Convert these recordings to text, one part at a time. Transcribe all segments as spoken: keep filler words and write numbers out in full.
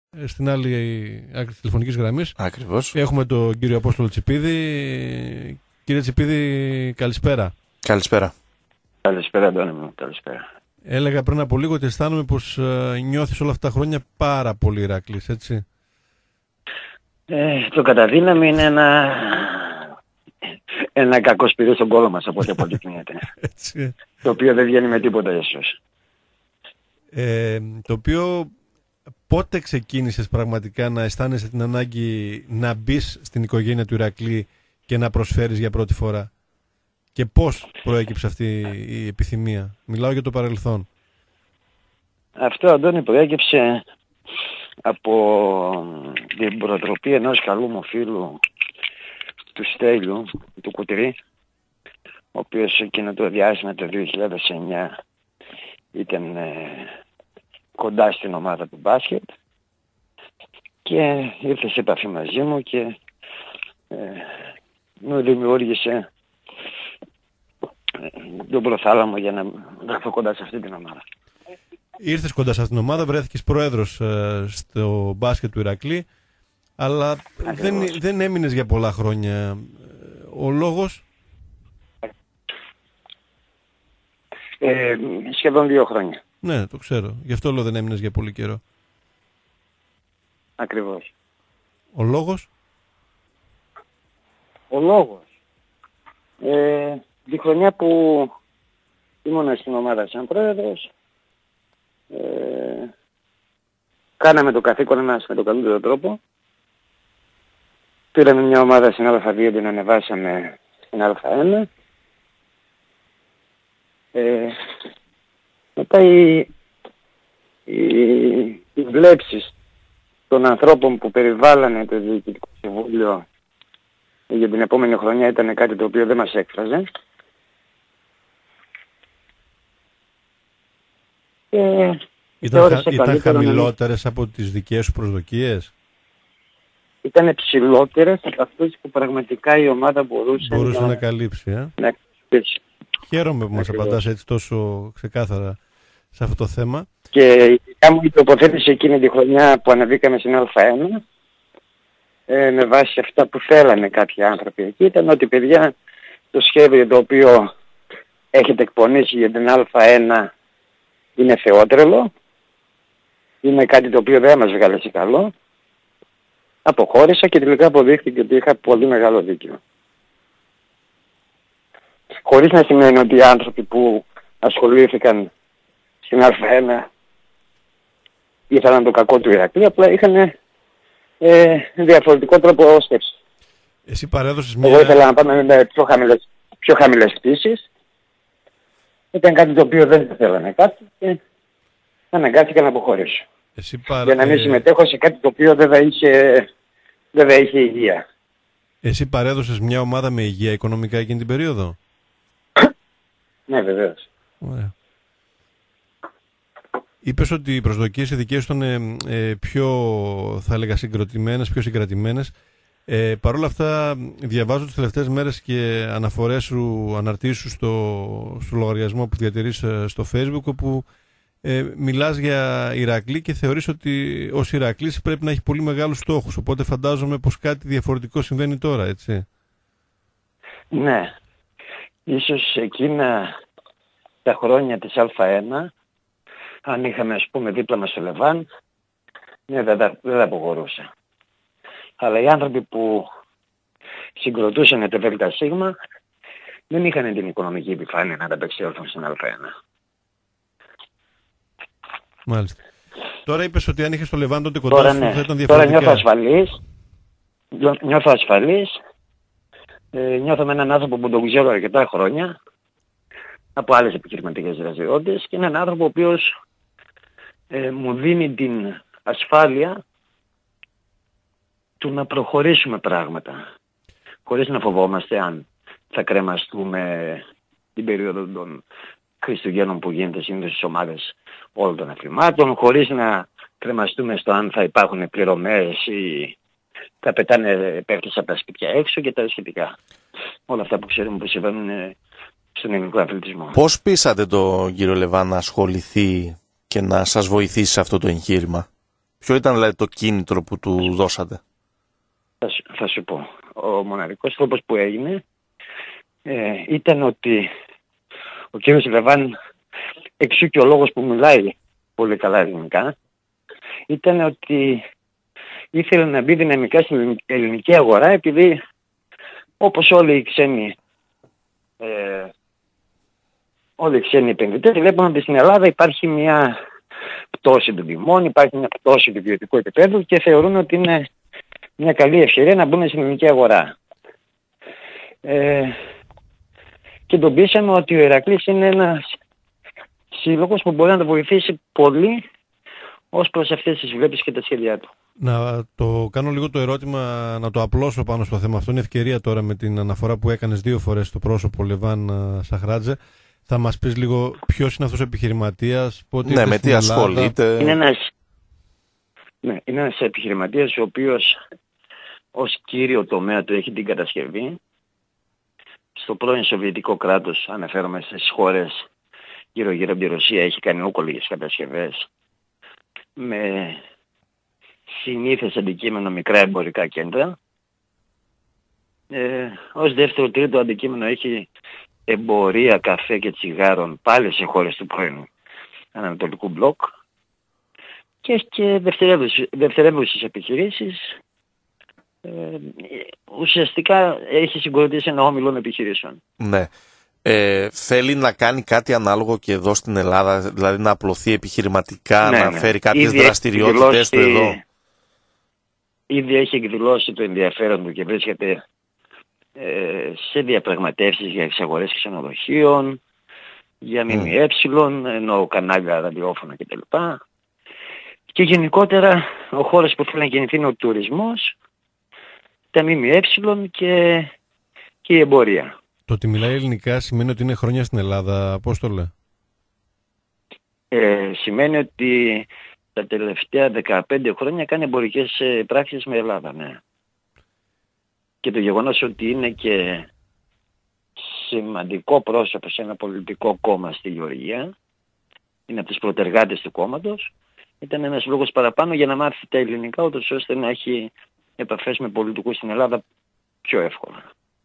στην άλλη άκρη της τηλεφωνικής γραμμής. Ακριβώς. Έχουμε τον κύριο Απόστολο Τσιπίδη. Κύριε Τσιπίδη, καλησπέρα. Καλησπέρα. Καλησπέρα, Αντώνη μου. Καλησπέρα. Έλεγα πριν από λίγο ότι αισθάνομαι πως ε, νιώθεις όλα αυτά τα χρόνια πάρα πολύ Ηράκλης, έτσι. Ε, το καταδύναμη είναι ένα, ένα κακό σπυρί στον κόλο μας, από ό,τι αποδεικνύεται. Έτσι. Το οποίο δεν βγαίνει με τίποτα ίσως. Ε, το οποίο πότε ξεκίνησες πραγματικά να αισθάνεσαι την ανάγκη να μπεις στην οικογένεια του Ηρακλή και να προσφέρεις για πρώτη φορά? Και πώς προέκυψε αυτή η επιθυμία? Μιλάω για το παρελθόν. Αυτό, Αντώνη, προέκυψε από την προτροπή ενός καλού μου φίλου, του Στέλιου, του Κουτρί, ο οποίος εκείνο το διάστημα το δύο χιλιάδες εννιά ήταν ε, κοντά στην ομάδα του μπάσκετ και ήρθε σε επαφή μαζί μου και ε, μου δημιούργησε τον προθάλαμο για να βρεθώ κοντά σε αυτή την ομάδα. Ήρθες κοντά σε αυτήν την ομάδα, βρέθηκες πρόεδρος ε, στο μπάσκετ του Ηρακλή, αλλά δεν, δεν έμεινες για πολλά χρόνια. Ο λόγος? Ε, σχεδόν δύο χρόνια. Ναι, το ξέρω. Γι' αυτό λέω δεν έμεινες για πολύ καιρό. Ακριβώς. Ο λόγος? Ο λόγος. Ε, τη χρονιά που ήμουν στην ομάδα σαν πρόεδρος, ε, κάναμε το καθήκον μας με τον καλύτερο τρόπο. Πήραμε μια ομάδα στην Α2, την ανεβάσαμε στην Α1. Ε, μετά οι, οι, οι βλέψεις των ανθρώπων που περιβάλλανε το Διοικητικό Συμβούλιο για την επόμενη χρονιά ήταν κάτι το οποίο δεν μας έκφραζε. Και ήταν χα, ήταν χαμηλότερες να... από τις δικές σου προσδοκίες? Ήταν ψηλότερες από αυτές που πραγματικά η ομάδα μπορούσε, μπορούσε να... να καλύψει. Ε? Να καλύψει. Χαίρομαι που μας απαντάς έτσι τόσο ξεκάθαρα σε αυτό το θέμα. Και η δικά μου η τοποθέτηση εκείνη τη χρονιά που ανεβήκαμε στην Α1, ε, με βάση αυτά που θέλανε κάποιοι άνθρωποι εκεί, ήταν ότι παιδιά, το σχέδιο το οποίο έχετε εκπονήσει για την Α1 είναι θεότρελο, είναι κάτι το οποίο δεν μας βγάλε σε καλό. Αποχώρησα και τελικά αποδείχθηκε ότι είχα πολύ μεγάλο δίκιο. Χωρίς να σημαίνει ότι οι άνθρωποι που ασχολήθηκαν στην Α1 ήθελαν το κακό του Ηρακλή, απλά είχαν ε, διαφορετικό τρόπο σκέψη. Εσύ παρέδωσες μια... Εγώ ήθελα να πάμε με πιο χαμηλές, πιο χαμηλές πτήσεις. Ήταν κάτι το οποίο δεν θέλανε κάτι και αναγκάστηκα να αποχωρήσω. Εσύ παρα... Για να μην συμμετέχω σε κάτι το οποίο δεν θα είχε, δεν θα είχε υγεία. Εσύ παρέδωσες μια ομάδα με υγεία οικονομικά εκείνη την περίοδο? Ναι, βεβαίως. Ωραία. Είπες ότι οι προσδοκίες οι δικές ήταν ε, πιο, θα έλεγα, συγκροτημένες, πιο συγκρατημένες. Ε, Παρ' όλα αυτά, διαβάζω τις τελευταίες μέρες και αναφορές σου, αναρτήσεις σου στο, στο λογαριασμό που διατηρείς στο Facebook, όπου ε, μιλάς για Ηρακλή και θεωρείς ότι ως Ηρακλής πρέπει να έχει πολύ μεγάλους στόχους. Οπότε φαντάζομαι πως κάτι διαφορετικό συμβαίνει τώρα, έτσι? Ναι. Ίσως εκείνα τα χρόνια της Α1, αν είχαμε ας πούμε δίπλα μας στο Λεβάν, ναι, δεν θα, δεν θα αποχωρούσα. Αλλά οι άνθρωποι που συγκροτούσαν το ΔΣ δεν είχαν την οικονομική επιφάνεια να ανταπεξέλθουν στην Α1. Μάλιστα. Τώρα είπες ότι αν είχες το Λεβάν τότε κοντά τώρα, σου ναι. θα ήταν διαφορετικά. Τώρα νιώθω ασφαλής. Νιώθω ασφαλής. Ε, νιώθω με έναν άνθρωπο που τον ξέρω αρκετά χρόνια από άλλες επιχειρηματικές δραστηριότητες και έναν άνθρωπο ο οποίος ε, μου δίνει την ασφάλεια του να προχωρήσουμε πράγματα χωρίς να φοβόμαστε αν θα κρεμαστούμε την περίοδο των Χριστουγέννων που γίνεται συνήθως στις ομάδες όλων των αθλημάτων, χωρίς να κρεμαστούμε στο αν θα υπάρχουν πληρωμές ή θα πετάνε παίκτες από τα σπίτια έξω και τα σχετικά. Όλα αυτά που ξέρουμε που συμβαίνουν στον ελληνικό αθλητισμό. Πώς πείσατε τον κύριο Λεβάν να ασχοληθεί και να σας βοηθήσει σε αυτό το εγχείρημα? Ποιο ήταν δηλαδή το κίνητρο που του δώσατε? Θα σου, θα σου πω. Ο μοναδικός τρόπος που έγινε ε, ήταν ότι ο κύριος Λεβάν, εξού και ο λόγος που μιλάει πολύ καλά ελληνικά, ήταν ότι ήθελε να μπει δυναμικά στην ελληνική αγορά, επειδή όπως όλοι οι ξένοι ε, όλοι οι ξένοι επενδυτές βλέπουν ότι στην Ελλάδα υπάρχει μια πτώση των τιμών, υπάρχει μια πτώση του βιωτικού επίπεδου και θεωρούν ότι είναι μια καλή ευκαιρία να μπουν στην ελληνική αγορά. Ε, και τον πείσαμε ότι ο Ηρακλής είναι ένας σύλλογος που μπορεί να το βοηθήσει πολύ ως προς αυτές τις βλέψεις και τα σχέδιά του. Να το κάνω λίγο το ερώτημα, να το απλώσω πάνω στο θέμα αυτό. Είναι ευκαιρία τώρα με την αναφορά που έκανες δύο φορές στο πρόσωπο Λεβάν Σαχράτζε. Θα μας πεις λίγο ποιος είναι αυτός ο επιχειρηματίας, πότε ναι, με τι ασχολείται. Είναι ένας, ναι, είναι ένας επιχειρηματίας ο οποίος ως κύριο τομέα του έχει την κατασκευή. Στο πρώην Σοβιετικό κράτος, αναφέρομαι στις χώρες γύρω-γύρω από τη Ρωσία, έχει κάνει όκολες κατασκευές με συνήθες αντικείμενο μικρά εμπορικά κέντρα. Ε, ως δεύτερο τρίτο αντικείμενο έχει εμπορία καφέ και τσιγάρων πάλι σε χώρες του πρώην Ανατολικού μπλοκ και, και δευτερεύουσες επιχειρήσεις. Ε, ουσιαστικά έχει συγκροτήσει ένα όμιλο επιχειρήσεων. Ναι. Ε, θέλει να κάνει κάτι ανάλογο και εδώ στην Ελλάδα, δηλαδή να απλωθεί επιχειρηματικά, ναι, να ναι. φέρει κάποιες ήδη δραστηριότητες του εδώ. Ήδη έχει εκδηλώσει το ενδιαφέρον του και βρίσκεται ε, σε διαπραγματεύσεις για εξαγορές ξενοδοχείων, για ΜΜΕ, mm. ενώ κανάλια, ραδιόφωνα κτλ. Και γενικότερα ο χώρος που θέλει να κινηθεί είναι ο τουρισμός, τα ΜΜΕ και, και η εμπορία. Το ότι μιλάει ελληνικά σημαίνει ότι είναι χρόνια στην Ελλάδα, Απόστολε? Ε, σημαίνει ότι τα τελευταία δεκαπέντε χρόνια κάνει εμπορικές πράξεις με Ελλάδα, ναι. Και το γεγονός ότι είναι και σημαντικό πρόσωπο σε ένα πολιτικό κόμμα στη Γεωργία, είναι από τους πρωτεργάτες του κόμματος, ήταν ένας λόγος παραπάνω για να μάθει τα ελληνικά, ούτως ώστε να έχει επαφές με πολιτικούς στην Ελλάδα πιο εύκολα.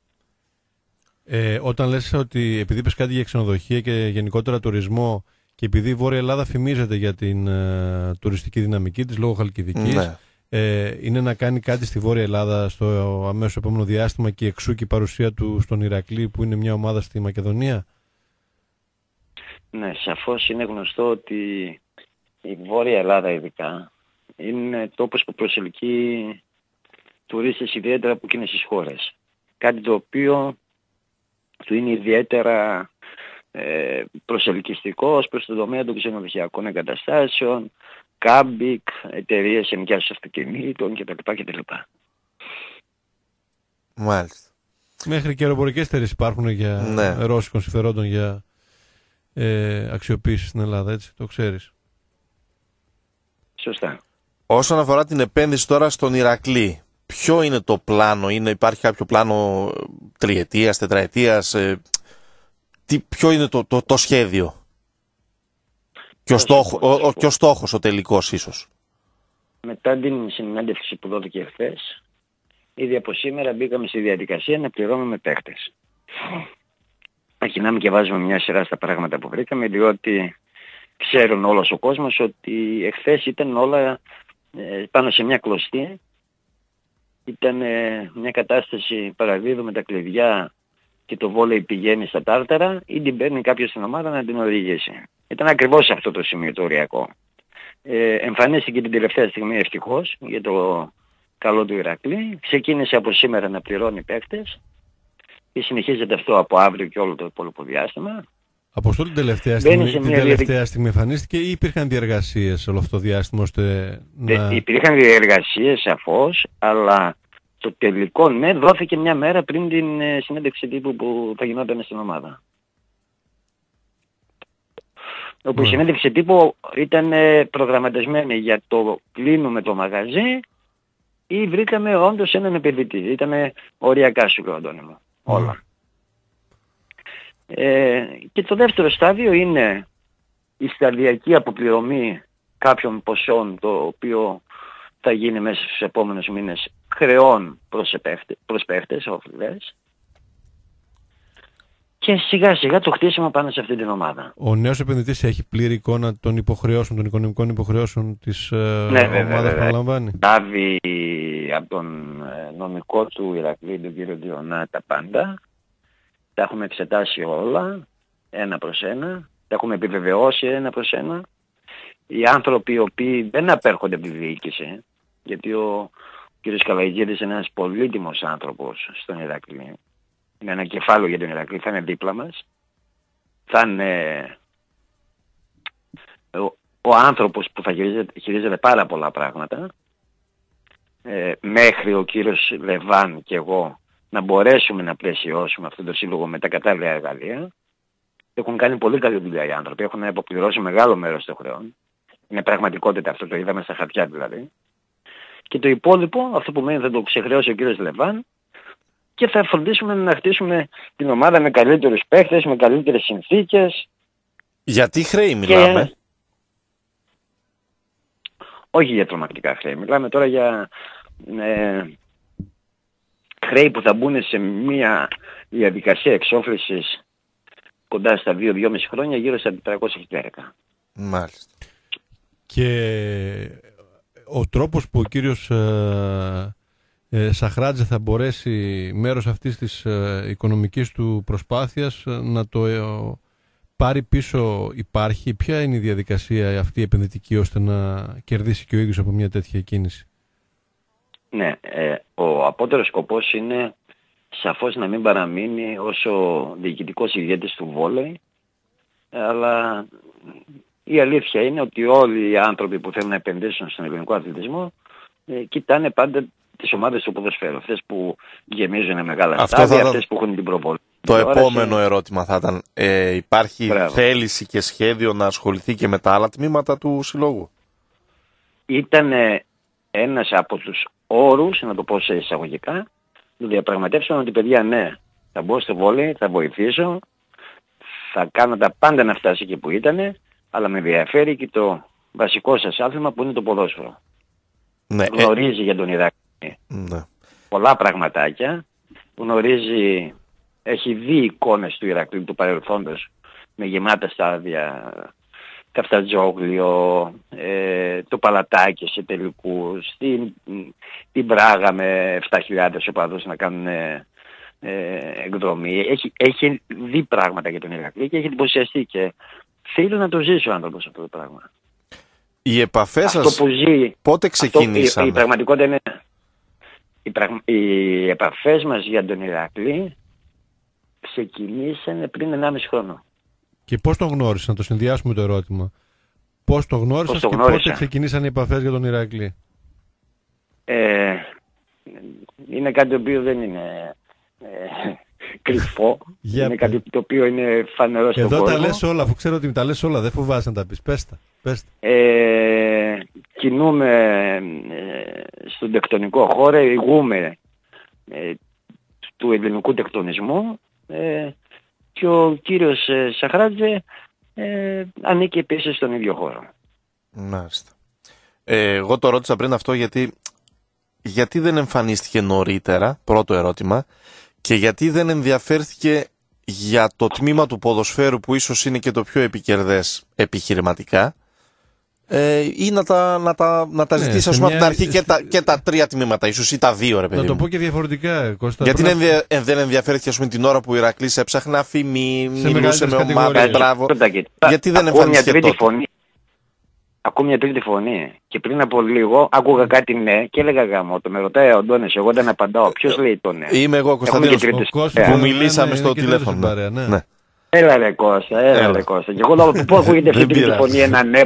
Ε, όταν λες ότι επειδή είπες κάτι για ξενοδοχεία και γενικότερα τουρισμό και επειδή η Βόρεια Ελλάδα φημίζεται για την ε, τουριστική δυναμική της λόγω Χαλκιδικής, ναι. ε, είναι να κάνει κάτι στη Βόρεια Ελλάδα στο αμέσως επόμενο διάστημα και εξού και η παρουσία του στον Ηρακλή που είναι μια ομάδα στη Μακεδονία? Ναι, σαφώς είναι γνωστό ότι η Βόρεια Ελλάδα ειδικά είναι τόπος που προσελκύει τουρίστες ιδιαίτερα από εκείνες τις χώρες. Κάτι το οποίο του είναι ιδιαίτερα ε, προσελκυστικό ως προς το τομέα των ξενοδοχειακών εγκαταστάσεων, κάμπικ, εταιρείες ενοικιάσεως αυτοκινήτων κτλ. κτλ. Μάλιστα. Μέχρι και αεροπορικές εταιρείες υπάρχουν για ναι. ρώσικων συμφερόντων για ε, αξιοποίηση στην Ελλάδα, έτσι, το ξέρεις. Σωστά. Όσον αφορά την επένδυση τώρα στον Ηρακλή, ποιο είναι το πλάνο? Είναι, υπάρχει κάποιο πλάνο τριετίας, τετραετίας? Ε, τι, ποιο είναι το, το, το σχέδιο? Και ο, στόχο, ο, ο, και ο στόχος ο τελικός ίσως? Μετά την συνέντευξη που δόθηκε χθες, ήδη από σήμερα μπήκαμε στη διαδικασία να πληρώνουμε παίχτες. Αρχινάμε και βάζουμε μια σειρά στα πράγματα που βρήκαμε, διότι ξέρουν όλος ο κόσμος ότι εχθές ήταν όλα ε, πάνω σε μια κλωστή. Ήταν ε, μια κατάσταση παραδίδου με τα κλειδιά και το βόλεϊ πηγαίνει στα τάρταρα ή την παίρνει κάποιος στην ομάδα να την οδηγήσει. Ήταν ακριβώς αυτό το σημείο το οριακό. Ε, εμφανίστηκε την τελευταία στιγμή ευτυχώς για το καλό του Ηρακλή. Ξεκίνησε από σήμερα να πληρώνει παίκτες και συνεχίζεται αυτό από αύριο και όλο το υπόλοιπο διάστημα. Αποστόλη, την τελευταία στιγμή, την τελευταία διαδικ... στιγμή εμφανίστηκε ή υπήρχαν διεργασίες όλο αυτό το διάστημα ώστε να... Ε, υπήρχαν διεργασίες σαφώς, αλλά το τελικό ναι δόθηκε μια μέρα πριν την ε, συνέντευξη τύπου που θα γινόταν στην ομάδα. Όπου η συνέντευξη τύπου ήταν ε, προγραμματισμένη για το κλείνουμε το μαγαζί ή βρήκαμε όντως έναν επενδυτή. Ήτανε οριακά σου λέω, Αντώνη μου. Όλα. Ε, και το δεύτερο στάδιο είναι η σταδιακή αποπληρωμή κάποιων ποσών το οποίο θα γίνει μέσα στους επόμενους μήνες χρεών προς παίχτες, οφειλές. Και σιγά σιγά το χτίσιμο πάνω σε αυτή την ομάδα. Ο νέος επενδυτής έχει πλήρη εικόνα των υποχρεώσεων, των οικονομικών υποχρεώσεων της ε, ναι, ομάδας που αναλαμβάνει. Λάβει από τον νομικό του Ηρακλή, τον κύριο Διονά, τα πάντα. Τα έχουμε εξετάσει όλα, ένα προς ένα. Τα έχουμε επιβεβαιώσει ένα προς ένα. Οι άνθρωποι οι οποίοι δεν απέρχονται από τη διοίκηση, γιατί ο κύριος Καλαϊτζίδης είναι ένας πολύτιμος άνθρωπος στον Ηρακλή. Είναι ένα κεφάλαιο για τον Ηρακλή, θα είναι δίπλα μας. Θα είναι ο, ο άνθρωπος που θα χειρίζεται, χειρίζεται πάρα πολλά πράγματα. Ε, μέχρι ο κύριος Λεβάν και εγώ να μπορέσουμε να πλαισιώσουμε αυτόν τον σύλλογο με τα κατάλληλα εργαλεία. Έχουν κάνει πολύ καλή δουλειά οι άνθρωποι, έχουν αποπληρώσει μεγάλο μέρος των χρεών. Είναι πραγματικότητα αυτό, το είδαμε στα χαρτιά δηλαδή. Και το υπόλοιπο, αυτό που μένει θα το ξεχρεώσει ο κύριος Λεβάν και θα φροντίσουμε να χτίσουμε την ομάδα με καλύτερους παίχτες, με καλύτερες συνθήκες. Γιατί χρέη μιλάμε? Και... όχι για τρομακτικά χρέη, μιλάμε τώρα για ε, χρέη που θα μπουν σε μια διαδικασία εξόφλησης κοντά στα δύο με δυόμισι χρόνια, γύρω στα τετρακόσια χιλιάρικα. Μάλιστα. Και ο τρόπος που ο κύριος ε, ε, Σαχράτζε θα μπορέσει μέρος αυτής της ε, οικονομικής του προσπάθειας να το ε, πάρει πίσω υπάρχει? Ποια είναι η διαδικασία αυτή επενδυτική ώστε να κερδίσει και ο ίδιος από μια τέτοια κίνηση? Ναι, ε, ο απότερος σκοπός είναι σαφώς να μην παραμείνει ως ο διοικητικός ηγέτης του βόλεϊ, αλλά η αλήθεια είναι ότι όλοι οι άνθρωποι που θέλουν να επενδύσουν στον ελληνικό αθλητισμό ε, κοιτάνε πάντα τις ομάδες του ποδοσφαίρου. Αυτές που γεμίζουν μεγάλα στάδια, θα... αυτές που έχουν την προβολή. Το επόμενο ερώτημα θα ήταν, ε, υπάρχει Μπράβο. θέληση και σχέδιο να ασχοληθεί και με τα άλλα τμήματα του συλλόγου? Ήταν ένας από τους όρους, να το πω σε εισαγωγικά, να διαπραγματεύσουμε ότι παιδιά ναι, θα μπω στο βόλεϊ, θα βοηθήσω, θα κάνω τα πάντα να φτάσει εκεί που ήτανε, αλλά με ενδιαφέρει και το βασικό σας άθλημα που είναι το ποδόσφαιρο. Ναι, γνωρίζει ε... για τον Ηρακλή ναι. πολλά πραγματάκια, γνωρίζει, έχει δει εικόνες του Ηρακλή του παρελθόντος με γεμάτα στάδια, Καφτατζόγλιο, ε, το Παλατάκι σε τελικούς, την, την Πράγα με επτά χιλιάδες οπαδούς να κάνουν ε, εκδρομή. Έχει, έχει δει πράγματα για τον Ηρακλή και έχει εντυπωσιαστεί και θέλει να το ζήσει ο άνθρωπος αυτό το πράγμα. Οι επαφές αυτό σας που ζει, πότε ξεκινήσαμε? Αυτό, η, η πραγματικότητα είναι οι, πραγμα, οι επαφές μας για τον Ηρακλή ξεκινήσανε πριν ενάμιση χρόνο. Και πώς τον γνώρισαν, να το συνδυάσουμε το ερώτημα. Πώς το γνώρισαν και γνώρισα. πότε ξεκινήσαν οι επαφές για τον Ηρακλή? Ε, είναι κάτι το οποίο δεν είναι ε, κρυφό. Για είναι κάτι το οποίο είναι φανερό στον κόσμο. Εδώ τα λες όλα, αφού ξέρω ότι τα λες όλα, δεν φοβάσαι να τα πεις. Πες τα. Πες τα. Ε, κινούμε ε, στον τεκτονικό χώρο, ηγούμε ε, του ελληνικού τεκτονισμού ε, και ο κύριος ε, Σαχράτζε ε, ανήκει επίσης στον ίδιο χώρο. Μάλιστα. Ε, εγώ το ρώτησα πριν αυτό γιατί, γιατί δεν εμφανίστηκε νωρίτερα, πρώτο ερώτημα, και γιατί δεν ενδιαφέρθηκε για το τμήμα του ποδοσφαίρου που ίσως είναι και το πιο επικερδές επιχειρηματικά, ε, ή να τα, να τα, να τα ναι, ζητήσει ας πούμε μια... από την αρχή και τα, και τα τρία τμήματα, ίσως ή τα δύο ρε παιδί. Να το πω και διαφορετικά, Κώστα. Γιατί πρέπει... δεν, ενδια, δεν ενδιαφέρθηκε ας πούμε την ώρα που ο Ηρακλής έψαχνε αφήμη, μιλούσε με ομάδα, μπράβο. Γιατί δεν εμφανίστηκε τότε? Φωνή. Ακούω μια τρίτη φωνή. Και πριν από λίγο άκουγα κάτι ναι και έλεγα γάμο. Το με ρωτάει ο Αντώνης, εγώ δεν απαντάω. Ποιος λέει το ναι? Είμαι εγώ, Κωνσταντίνος, που μιλήσαμε στο τηλέφωνο. Έλα ρε Κώστα, έλα ρε Κώστα. Και εγώ λέω πού ακούγεται αυτή τη φωνή, ένα ναι.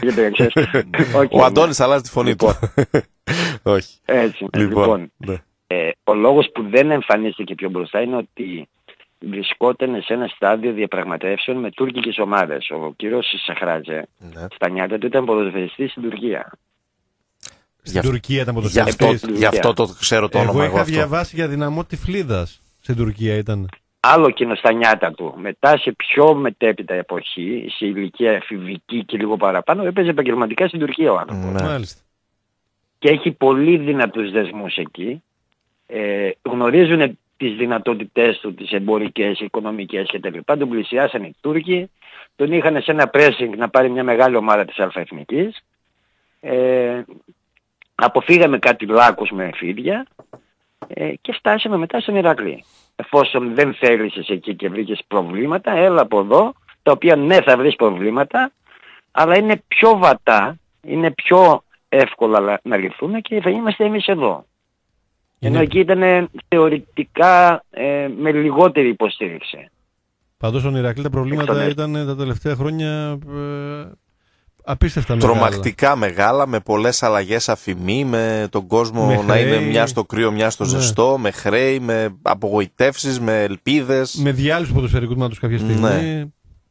Ο Αντώνης αλλάζει τη φωνή του. Όχι. Έτσι, λοιπόν. Ο λόγος που δεν εμφανίστηκε πιο μπροστά είναι ότι βρισκόταν σε ένα στάδιο διαπραγματεύσεων με τουρκικές ομάδες. Ο κύριος Σαχράτζε στα νιάτα του ήταν ποδοσφαιριστής στην Τουρκία. Στην Τουρκία ήταν ποδοσφαιριστής. Γι' αυτό το ξέρω το όνομα. Εγώ είχα διαβάσει για Δυναμό Τυφλίδας. Στην Τουρκία ήταν. άλλο εκείνο στα νιάτα του. Μετά σε πιο μετέπειτα εποχή, σε ηλικία εφηβική και λίγο παραπάνω, έπαιζε επαγγελματικά στην Τουρκία ο άνθρωπος. Ναι. Μάλιστα. Και έχει πολύ δυνατούς δεσμούς εκεί. Ε, γνωρίζουν τις δυνατότητές του, τις εμπορικές, οικονομικές κτλ. Τον πλησιάσαν οι Τούρκοι, τον είχαν σε ένα pressing να πάρει μια μεγάλη ομάδα της αλφαεθνικής. Ε, αποφύγαμε κάτι λάκκους με φίδια ε, και φτάσαμε μετά στον Ηρακλή. Εφόσον δεν θέλησες εκεί και βρήκες προβλήματα, έλα από εδώ, τα οποία ναι θα βρεις προβλήματα, αλλά είναι πιο βατά, είναι πιο εύκολα να λυθούν και θα είμαστε εμείς εδώ. Είναι... Ενώ εκεί ήταν θεωρητικά ε, με λιγότερη υποστήριξη. Πάντως στον Ηρακλή τα προβλήματα ήταν τα τελευταία χρόνια ε, απίστευτα μεγάλα. Τρομακτικά μεγάλα, με πολλές αλλαγές αφημί, με τον κόσμο με να χρέη, είναι μια στο κρύο, μια στο ναι. ζεστό, με χρέη, με απογοητεύσεις, με ελπίδες. Με διάλυση του ποδοσφαιρικού τμήματος κάποια στιγμή. Ναι.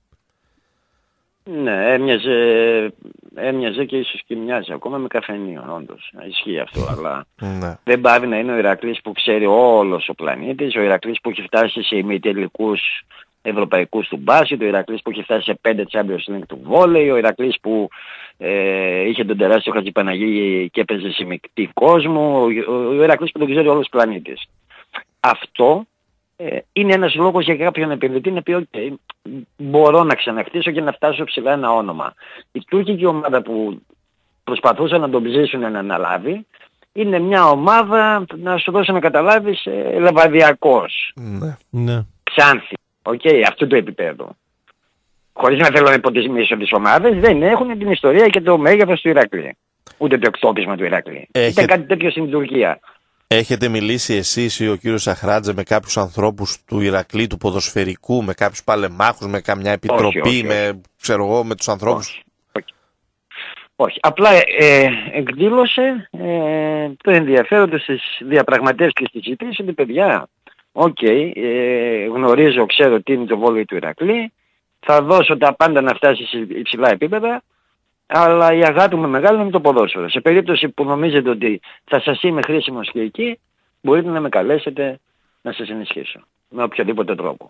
Ναι, έμοιαζε, έμοιαζε και ίσως και μοιάζει ακόμα με καφενείο, όντως. Ισχύει αυτό, αλλά Ναι. δεν πάει να είναι ο Ηρακλής που ξέρει όλος ο πλανήτης, ο Ηρακλής που έχει φτάσει σε ημιτελικούς ευρωπαϊκούς του μπάσκετ, ο Ηρακλής που έχει φτάσει σε πέντε Champions League του βόλεϊ, ο Ηρακλής που ε, είχε τον τεράστιο Χατζηπαναγή και έπαιζε σε μεικτή κόσμο, ο, ο Ηρακλής που τον ξέρει όλος ο πλανήτης. Αυτό ε, είναι ένας λόγος για κάποιον επενδυτή να πει okay, μπορώ να ξαναχτίσω και να φτάσω ψηλά ένα όνομα. Η τουρκική ομάδα που προσπαθούσαν να τον ψήσουν να αναλάβει είναι μια ομάδα, να σου δώσω να καταλάβεις, ε, λεβαδιακός. Ναι. Ναι. Ξάνθη. Οκ, okay, αυτού του επίπεδου. Χωρίς να θέλω να υποτιμήσω τις ομάδες, δεν έχουν την ιστορία και το μέγεθος του Ηρακλή. Ούτε το εκτόπισμα του Ηρακλή. Έχε... Ήταν κάτι τέτοιο στην Τουρκία. Έχετε μιλήσει εσείς ή ο κύριος Σαχράτζε με κάποιους ανθρώπους του Ηρακλή, του ποδοσφαιρικού, με κάποιους παλεμάχους, με καμιά επιτροπή, όχι, όχι, με, όχι. ξέρω εγώ, με τους ανθρώπους? Όχι. όχι. όχι. Απλά ε, εκδήλωσε ε, το ενδιαφέρον του στις διαπραγματεύσεις και στις συζητήσεις ότι παιδιά, οκ, okay, ε, γνωρίζω, ξέρω τι είναι το βόλεϊ του Ηρακλή, θα δώσω τα πάντα να φτάσει σε υψηλά επίπεδα, αλλά η αγάπη μου μεγάλη είναι το ποδόσφαιρο. Σε περίπτωση που νομίζετε ότι θα σας είμαι χρήσιμος και εκεί, μπορείτε να με καλέσετε να σας ενισχύσω. Με οποιοδήποτε τρόπο.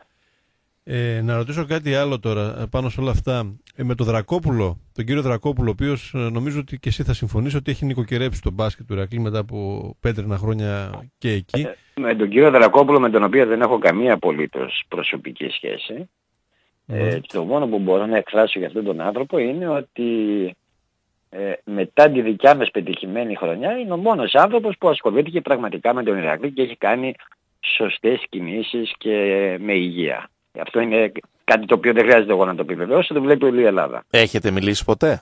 Ε, να ρωτήσω κάτι άλλο τώρα πάνω σε όλα αυτά. Ε, με τον Δρακόπουλο, τον κύριο Δρακόπουλο, ο οποίος ε, νομίζω ότι και εσύ θα συμφωνείς ότι έχει νοικοκυρέψει τον μπάσκετ του Ηρακλή μετά από πέτρινα χρόνια και εκεί. Ε, με τον κύριο Δρακόπουλο, με τον οποίο δεν έχω καμία απολύτως προσωπική σχέση, mm. ε, το μόνο που μπορώ να εκφράσω για αυτόν τον άνθρωπο είναι ότι ε, μετά τη δικιά μας πετυχημένη χρονιά είναι ο μόνος άνθρωπος που ασχολήθηκε πραγματικά με τον Ηρακλή και έχει κάνει σωστές κινήσεις και με υγεία. Αυτό είναι κάτι το οποίο δεν χρειάζεται εγώ να το επιβεβαιώσω, το βλέπει όλη η Ελλάδα. Έχετε μιλήσει ποτέ?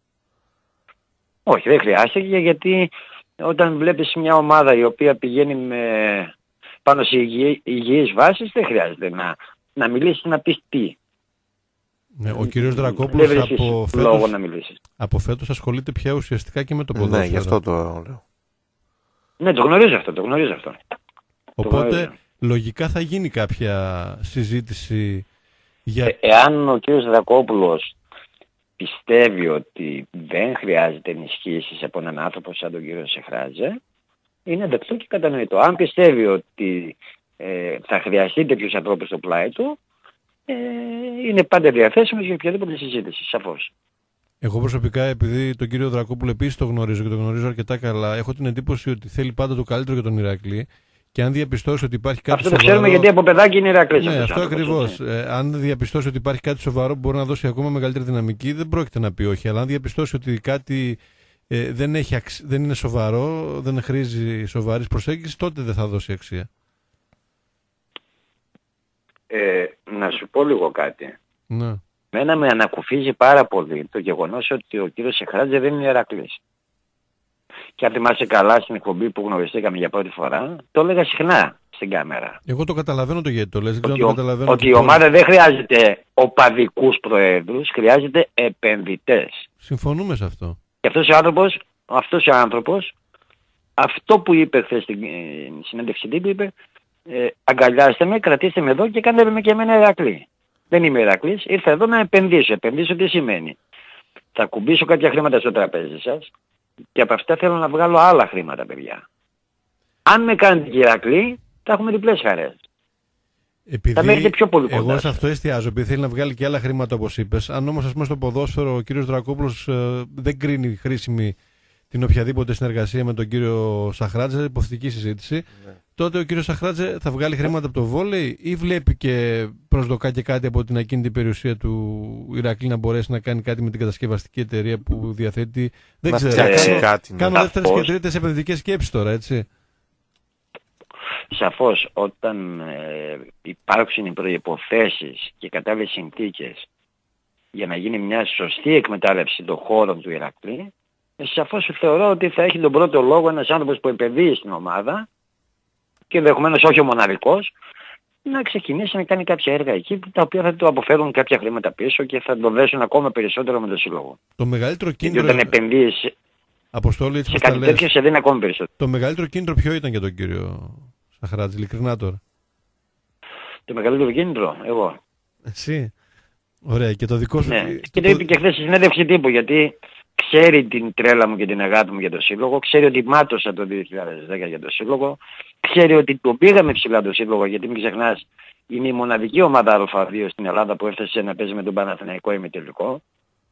Όχι, δεν χρειάζεται, γιατί όταν βλέπεις μια ομάδα η οποία πηγαίνει με... πάνω σε υγιεί, υγιείς βάσεις, δεν χρειάζεται να, να μιλήσεις, να πεις τι. Ναι, ο κύριος Δρακόπουλος από φέτος, να μιλήσεις. από φέτος ασχολείται πια ουσιαστικά και με το ποδόσφαιρο. Ναι, γι' αυτό το λέω. Ναι, το γνωρίζω αυτό, το γνωρίζω αυτό. Οπότε το γνωρίζω. Λογικά θα γίνει κάποια συζήτηση για... Ε, εάν ο κύριος Δρακόπουλος πιστεύει ότι δεν χρειάζεται ενισχύσεις από έναν άνθρωπο σαν τον κύριο Σαχράτζε, είναι δεκτό και κατανοητό. Αν πιστεύει ότι ε, θα χρειαστεί τέτοιους ανθρώπους στο πλάι του, ε, είναι πάντα διαθέσιμος για οποιαδήποτε συζήτηση, σαφώς. Εγώ προσωπικά, επειδή τον κύριο Δρακόπουλο επίσης το γνωρίζω και το γνωρίζω αρκετά καλά, έχω την εντύπωση ότι θέλει πάντα το καλύτερο για τον Ηρακλή. Και αν διαπιστώσει ότι υπάρχει κάτι αυτό το σοβαρό... ξέρουμε, γιατί από παιδάκι είναι Ηρακλής. Ναι, αυτό ακριβώς. Ε, αν διαπιστώσει ότι υπάρχει κάτι σοβαρό που μπορεί να δώσει ακόμα μεγαλύτερη δυναμική, δεν πρόκειται να πει όχι. Αλλά αν διαπιστώσει ότι κάτι ε, δεν, έχει αξ... δεν είναι σοβαρό, δεν χρήζει σοβαρής προσέγγισης, τότε δεν θα δώσει αξία. Ε, να σου πω λίγο κάτι. Ναι. Μένα με ανακουφίζει πάρα πολύ το γεγονός ότι ο κύριος Σαχράτζε δεν είναι Ηρακλής. Και αν θυμάσαι καλά στην εκπομπή που γνωριστήκαμε για πρώτη φορά, το έλεγα συχνά στην κάμερα. Εγώ το καταλαβαίνω το γιατί το λες. Ότι, το ο, καταλαβαίνω ότι η ομάδα δεν χρειάζεται οπαδικούς προέδρους, χρειάζεται επενδυτές. Συμφωνούμε σε αυτό. Και αυτός ο άνθρωπος, αυτός ο άνθρωπος, αυτό που είπε χθες στην συνέντευξη τύπου, είπε ε, αγκαλιάστε με, κρατήστε με εδώ και κάντε με και εμένα Ηρακλή. Δεν είμαι Ηρακλής, ήρθα εδώ να επενδύσω. Επενδύσω τι σημαίνει? Θα κουμπίσω κάποια χρήματα στο τραπέζι σας και από αυτά θέλω να βγάλω άλλα χρήματα, παιδιά. Αν με κάνετε Ηρακλή, θα έχουμε διπλές χαρές. Επειδή θα έρχεται πιο πολύ κοντά. Εγώ σε αυτό εστιάζω, επειδή θέλει να βγάλει και άλλα χρήματα όπως είπες. Αν όμως, ας πούμε, στο ποδόσφαιρο ο κύριος Δρακόπουλος ε, δεν κρίνει χρήσιμη την οποιαδήποτε συνεργασία με τον κύριο Σαχράτζε, υποθετική συζήτηση, ναι. τότε ο κύριος Σαχράτζε θα βγάλει χρήματα από το βόλεϊ ή βλέπει και προσδοκά και κάτι από την ακίνητη περιουσία του Ηρακλή να μπορέσει να κάνει κάτι με την κατασκευαστική εταιρεία που διαθέτει? Δεν ξέρω. Κάνω, κάτι, κάνω ναι. δεύτερες και τρίτες επενδυτικές σκέψεις τώρα, έτσι. Σαφώς όταν ε, υπάρξουν οι προϋποθέσεις και κατάλληλες συνθήκες για να γίνει μια σωστή εκμετάλλευση των χώρων του Ηρακλή, σαφώς θεωρώ ότι θα έχει τον πρώτο λόγο ένας άνθρωπος που επενδύει στην ομάδα και ενδεχομένως όχι ο μοναδικός, να ξεκινήσει να κάνει κάποια έργα εκεί τα οποία θα του αποφέρουν κάποια χρήματα πίσω και θα τον δέσουν ακόμα περισσότερο με τον σύλλογο. Το μεγαλύτερο κίνητρο... Γιατί όταν επενδύεις Αποστόλη, σε κάτι τέτοιο σε δίνει ακόμα περισσότερο. Το μεγαλύτερο κίνητρο ποιο ήταν για τον κύριο Σαχράτζη, ειλικρινά τώρα? Το μεγαλύτερο κίνητρο, εγώ. Εσύ. Ωραία, και το δικό σου... Ναι, και το είπε και χθες στη συνέντευξη τύπου, γιατί ξέρει την τρέλα μου και την αγάπη μου για το σύλλογο, ξέρει ότι μάτωσα το δύο χιλιάδες δέκα για το σύλλογο, ξέρει ότι το πήγαμε ψηλά το σύλλογο, γιατί μην ξεχνάς, είναι η μοναδική ομάδα Α2 στην Ελλάδα που έφτασε να παίζει με τον Παναθηναϊκό ημιτελικό.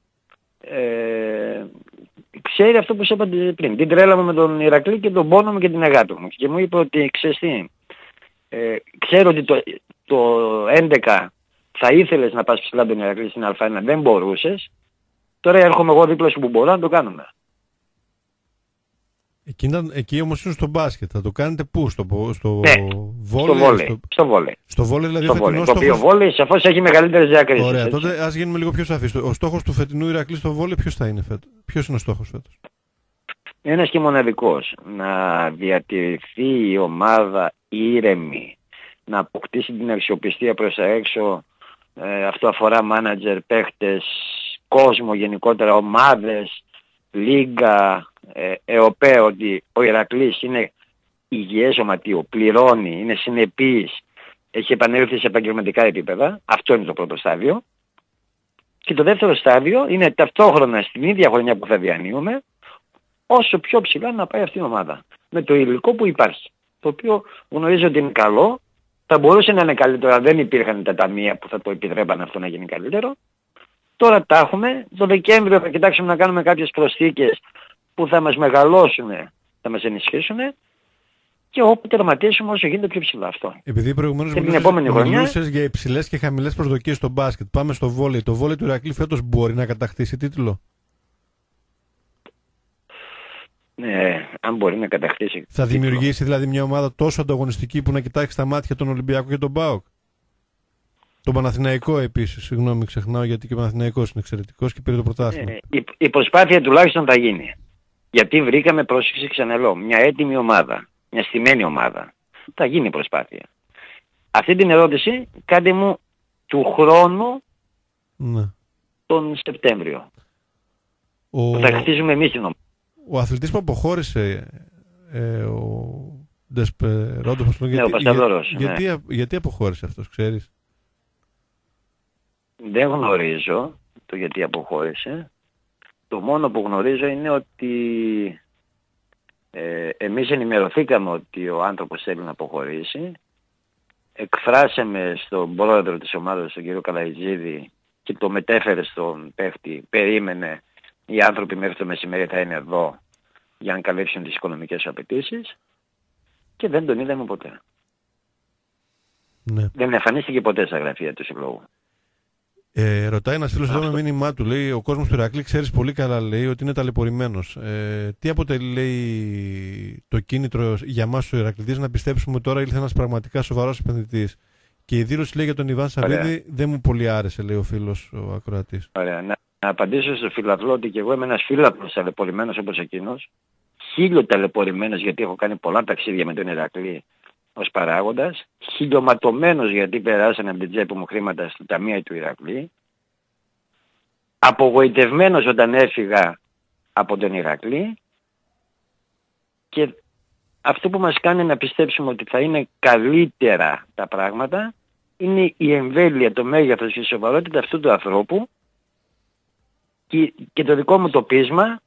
Ε, ξέρει αυτό που σου είπα πριν, την τρέλα μου με τον Ηρακλή και τον πόνο μου και την αγάπη μου. Και μου είπε ότι ξέρεις τι, ε, ξέρω ότι το, το έντεκα θα ήθελες να πας ψηλά τον Ηρακλή στην Α1, δεν μπορούσες. Τώρα έρχομαι εγώ δίπλα σου που μπορώ να το κάνουμε. Εκεί, εκεί όμως είναι στο μπάσκετ. Θα το κάνετε πού? Στο, στο ναι, βόλεϊ? Στο βόλεϊ. Στο, στο βόλεϊ. Στο βόλεϊ δηλαδή στο φετινό βόλεϊ. στόχος... Το οποίο βόλεϊ σαφώς έχει μεγαλύτερες διακρίσεις. Ωραία, έτσι. τότε ας γίνουμε λίγο πιο σαφείς. Ο στόχος του φετινού Ηρακλή στο βόλεϊ ποιος θα είναι φέτος? Ποιος είναι ο στόχος φέτος? Ένας και μοναδικός. Να διατηρηθεί η ομάδα ήρεμη. Να αποκτήσει την αξιοπιστία προς τα έξω. Ε, αυτό αφορά μάνατζερ, παίχτες, κόσμο γενικότερα, ομάδες, λίγκα, ε, ΕΟΠΕ, ότι ο Ηρακλής είναι υγιές σωματείο, πληρώνει, είναι συνεπής, έχει επανέλθει σε επαγγελματικά επίπεδα. Αυτό είναι το πρώτο στάδιο. Και το δεύτερο στάδιο είναι ταυτόχρονα στην ίδια χρονιά που θα διανύουμε, όσο πιο ψηλά να πάει αυτή η ομάδα. Με το υλικό που υπάρχει. Το οποίο γνωρίζω ότι είναι καλό. Θα μπορούσε να είναι καλύτερο αν δεν υπήρχαν τα ταμεία που θα το επιτρέπαν αυτό να γίνει καλύτερο. Τώρα τα έχουμε. Το Δεκέμβριο θα κοιτάξουμε να κάνουμε κάποιες προσθήκες που θα μας μεγαλώσουν, θα μας ενισχύσουν και όπου τερματίσουμε όσο γίνεται πιο ψηλά αυτό. Επειδή προηγουμένως μιλούσες για υψηλές και χαμηλές προσδοκίες στο μπάσκετ, πάμε στο βόλεϊ. Το βόλεϊ του Ηρακλή φέτος μπορεί να κατακτήσει τίτλο? Ναι, αν μπορεί να κατακτήσει. Θα δημιουργήσει δηλαδή μια ομάδα τόσο ανταγωνιστική που να κοιτάξει στα μάτια τον Ολυμπιακό και τον ΠΑΟΚ? Τον Παναθηναϊκό επίσης, συγγνώμη, ξεχνάω γιατί και ο Παναθηναϊκός είναι εξαιρετικός και πήρε το πρωτάθλημα. Ε, η, η προσπάθεια τουλάχιστον θα γίνει. Γιατί βρήκαμε, πρόσεξε ξαναλέω, μια έτοιμη ομάδα, μια στημένη ομάδα. Θα γίνει η προσπάθεια. Αυτή την ερώτηση κάντε μου του χρόνου, ναι, τον Σεπτέμβριο. Ο... Θα χτίζουμε εμείς την ομάδα. Ο αθλητής που αποχώρησε, ε, ο Ντεσπερόντος, ναι, γιατί, για, ναι. γιατί, γιατί αποχώρησε αυτός, ξέρεις? Δεν γνωρίζω το γιατί αποχώρησε. Το μόνο που γνωρίζω είναι ότι ε, εμείς ενημερωθήκαμε ότι ο άνθρωπος θέλει να αποχωρήσει. Εκφράσαμε στον πρόεδρο της ομάδας, τον κύριο Καλαϊτζίδη, και το μετέφερε στον παίχτη. Περίμενε, οι άνθρωποι μέχρι το μεσημέρι θα είναι εδώ για να καλύψουν τις οικονομικές απαιτήσεις και δεν τον είδαμε ποτέ. Ναι. Δεν εμφανίστηκε ποτέ στα γραφεία του συλλόγου. Ε, ρωτάει ένας φίλος εδώ με μήνυμά του, λέει, ο κόσμος του Ηρακλή ξέρεις πολύ καλά, λέει, ότι είναι ταλαιπωρημένος. Ε, τι αποτελεί, λέει, το κίνητρο για μας ο Ηρακλήδης να πιστέψουμε ότι τώρα ήλθε ένας πραγματικά σοβαρός επενδυτής? Και η δήλωση, λέει, για τον Ιβάν Σαββίδη δεν μου πολύ άρεσε, λέει ο φίλος ο ακροατής. Ωραία. Να, να απαντήσω στο φιλαθλό ότι και εγώ είμαι ένας φίλαθλος ταλαιπωρημένος όπως εκείνος. Χίλιο ταλαιπωρημένος γιατί έχω κάνει πολλά ταξίδια με τον Ηρακλή ως παράγοντας. Χιλιοματωμένος γιατί περάσανε από την τσέπη μου χρήματα στην ταμεία του Ηρακλή. Απογοητευμένος όταν έφυγα από τον Ηρακλή. Και αυτό που μας κάνει να πιστέψουμε ότι θα είναι καλύτερα τα πράγματα είναι η εμβέλεια, το μέγεθος και η σοβαρότητα αυτού του ανθρώπου και, και το δικό μου το πείσμα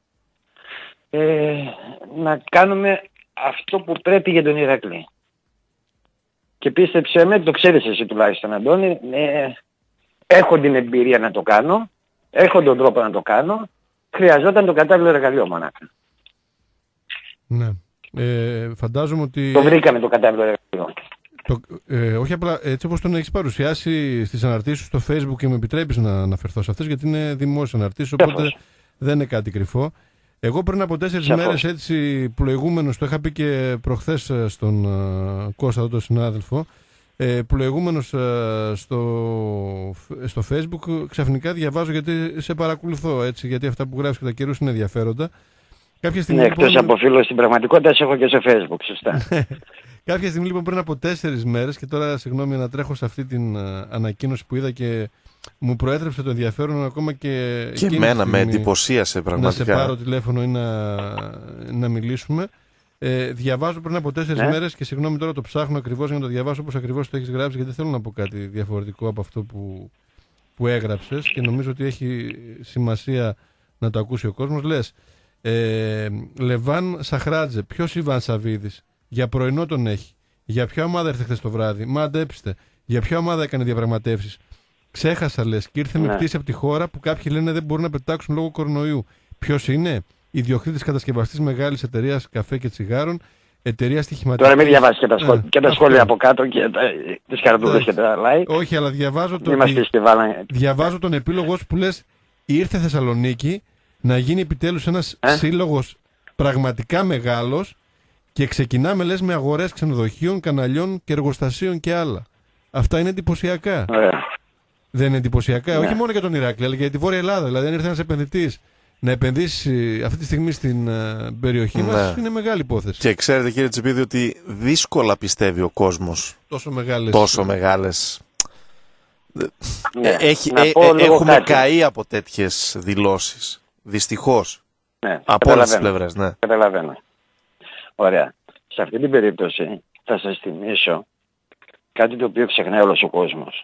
ε, να κάνουμε αυτό που πρέπει για τον Ηρακλή. Και πίστεψέ με, το ξέρεις εσύ τουλάχιστον Αντώνη, ε, έχω την εμπειρία να το κάνω, έχω τον τρόπο να το κάνω, χρειαζόταν το κατάλληλο εργαλείο μονάχα. Ναι. Ε, φαντάζομαι ότι... Το βρήκαμε το κατάλληλο εργαλείο. Το, ε, όχι απλά έτσι όπως τον έχεις παρουσιάσει στις αναρτήσεις στο Facebook και με επιτρέπεις να αναφερθώ σε αυτές γιατί είναι δημόσιες αναρτήσεις, οπότε Σαφώς. δεν είναι κάτι κρυφό. Εγώ πριν από τέσσερις Σαφώς. μέρες έτσι πλοηγούμενος, το είχα πει και προχθές στον uh, Κώστα, τον συνάδελφο, ε, πλοηγούμενος uh, στο, στο Facebook, ξαφνικά διαβάζω γιατί σε παρακολουθώ έτσι, γιατί αυτά που γράφεις κατά καιρούς είναι ενδιαφέροντα. Κάποια στιγμή, Ναι, λοιπόν, εκτός από φίλο στην πραγματικότητα, σε έχω και στο Facebook, σωστά. κάποια στιγμή λοιπόν πριν από τέσσερις μέρες και τώρα συγγνώμη να τρέχω σε αυτή την uh, ανακοίνωση που είδα και μου προέτρεψε το ενδιαφέρον ακόμα και... Και εμένα με εντυπωσίασε πραγματικά. Να σε πάρω τηλέφωνο ή να, να μιλήσουμε. Ε, διαβάζω πριν από τέσσερις ναι. μέρες και συγγνώμη τώρα το ψάχνω ακριβώς για να το διαβάσω όπως ακριβώς το έχεις γράψει γιατί θέλω να πω κάτι διαφορετικό από αυτό που, που έγραψες και νομίζω ότι έχει σημασία να το ακούσει ο κόσμος. Λες, ε, Λεβάν Σαχράτζε, ποιος Ιβάν Σαββίδης, για πρωινό τον έχει, για ποια ομάδα ήρθε χθες το βράδυ, μα αντέψτε, για ποια ομάδα έκανε διαπραγματεύσεις. Ξέχασα λες και ήρθε ναι. με πτήση από τη χώρα που κάποιοι λένε δεν μπορούν να πετάξουν λόγω κορονοϊού. Ποιος είναι? Ιδιοκτήτης κατασκευαστής μεγάλης εταιρείας καφέ και τσιγάρων, εταιρεία στοιχηματικής. Τώρα μην διαβάσεις και τα, σχόλια, Α, και τα αυτό. σχόλια από κάτω και τα, τις καρδούλες και τα like. Όχι, αλλά διαβάζω, το, Είμαστε στη βάλα... διαβάζω τον επίλογο που λες ήρθε Θεσσαλονίκη να γίνει επιτέλους ένας ε? σύλλογος πραγματικά μεγάλος και ξεκινάμε λες με αγορές ξενοδοχείων, καναλιών και εργοστασίων και άλλα. Αυτά είναι εντυπωσιακά. Ωραία. Δεν είναι εντυπωσιακά, Ναι. όχι μόνο για τον Ηράκλειο, αλλά και για τη Βόρεια Ελλάδα. Δηλαδή, αν ήρθε ένας επενδυτής να επενδύσει αυτή τη στιγμή στην uh, περιοχή ναι. μας, είναι μεγάλη υπόθεση. Και ξέρετε, κύριε Τσιπίδη, ότι δύσκολα πιστεύει ο κόσμος Τόσο μεγάλες. τόσο μεγάλες. Ναι. Έχει, Να ε, πω ε, λίγο έχουμε κάτι. καεί από τέτοιες δηλώσεις. Δυστυχώς. Ναι, Από όλες τις καταλαβαίνω. πλευρές, ναι. Καταλαβαίνω. Ωραία. Σε αυτή την περίπτωση θα σας θυμίσω κάτι το οποίο ξεχνάει όλος ο κόσμος.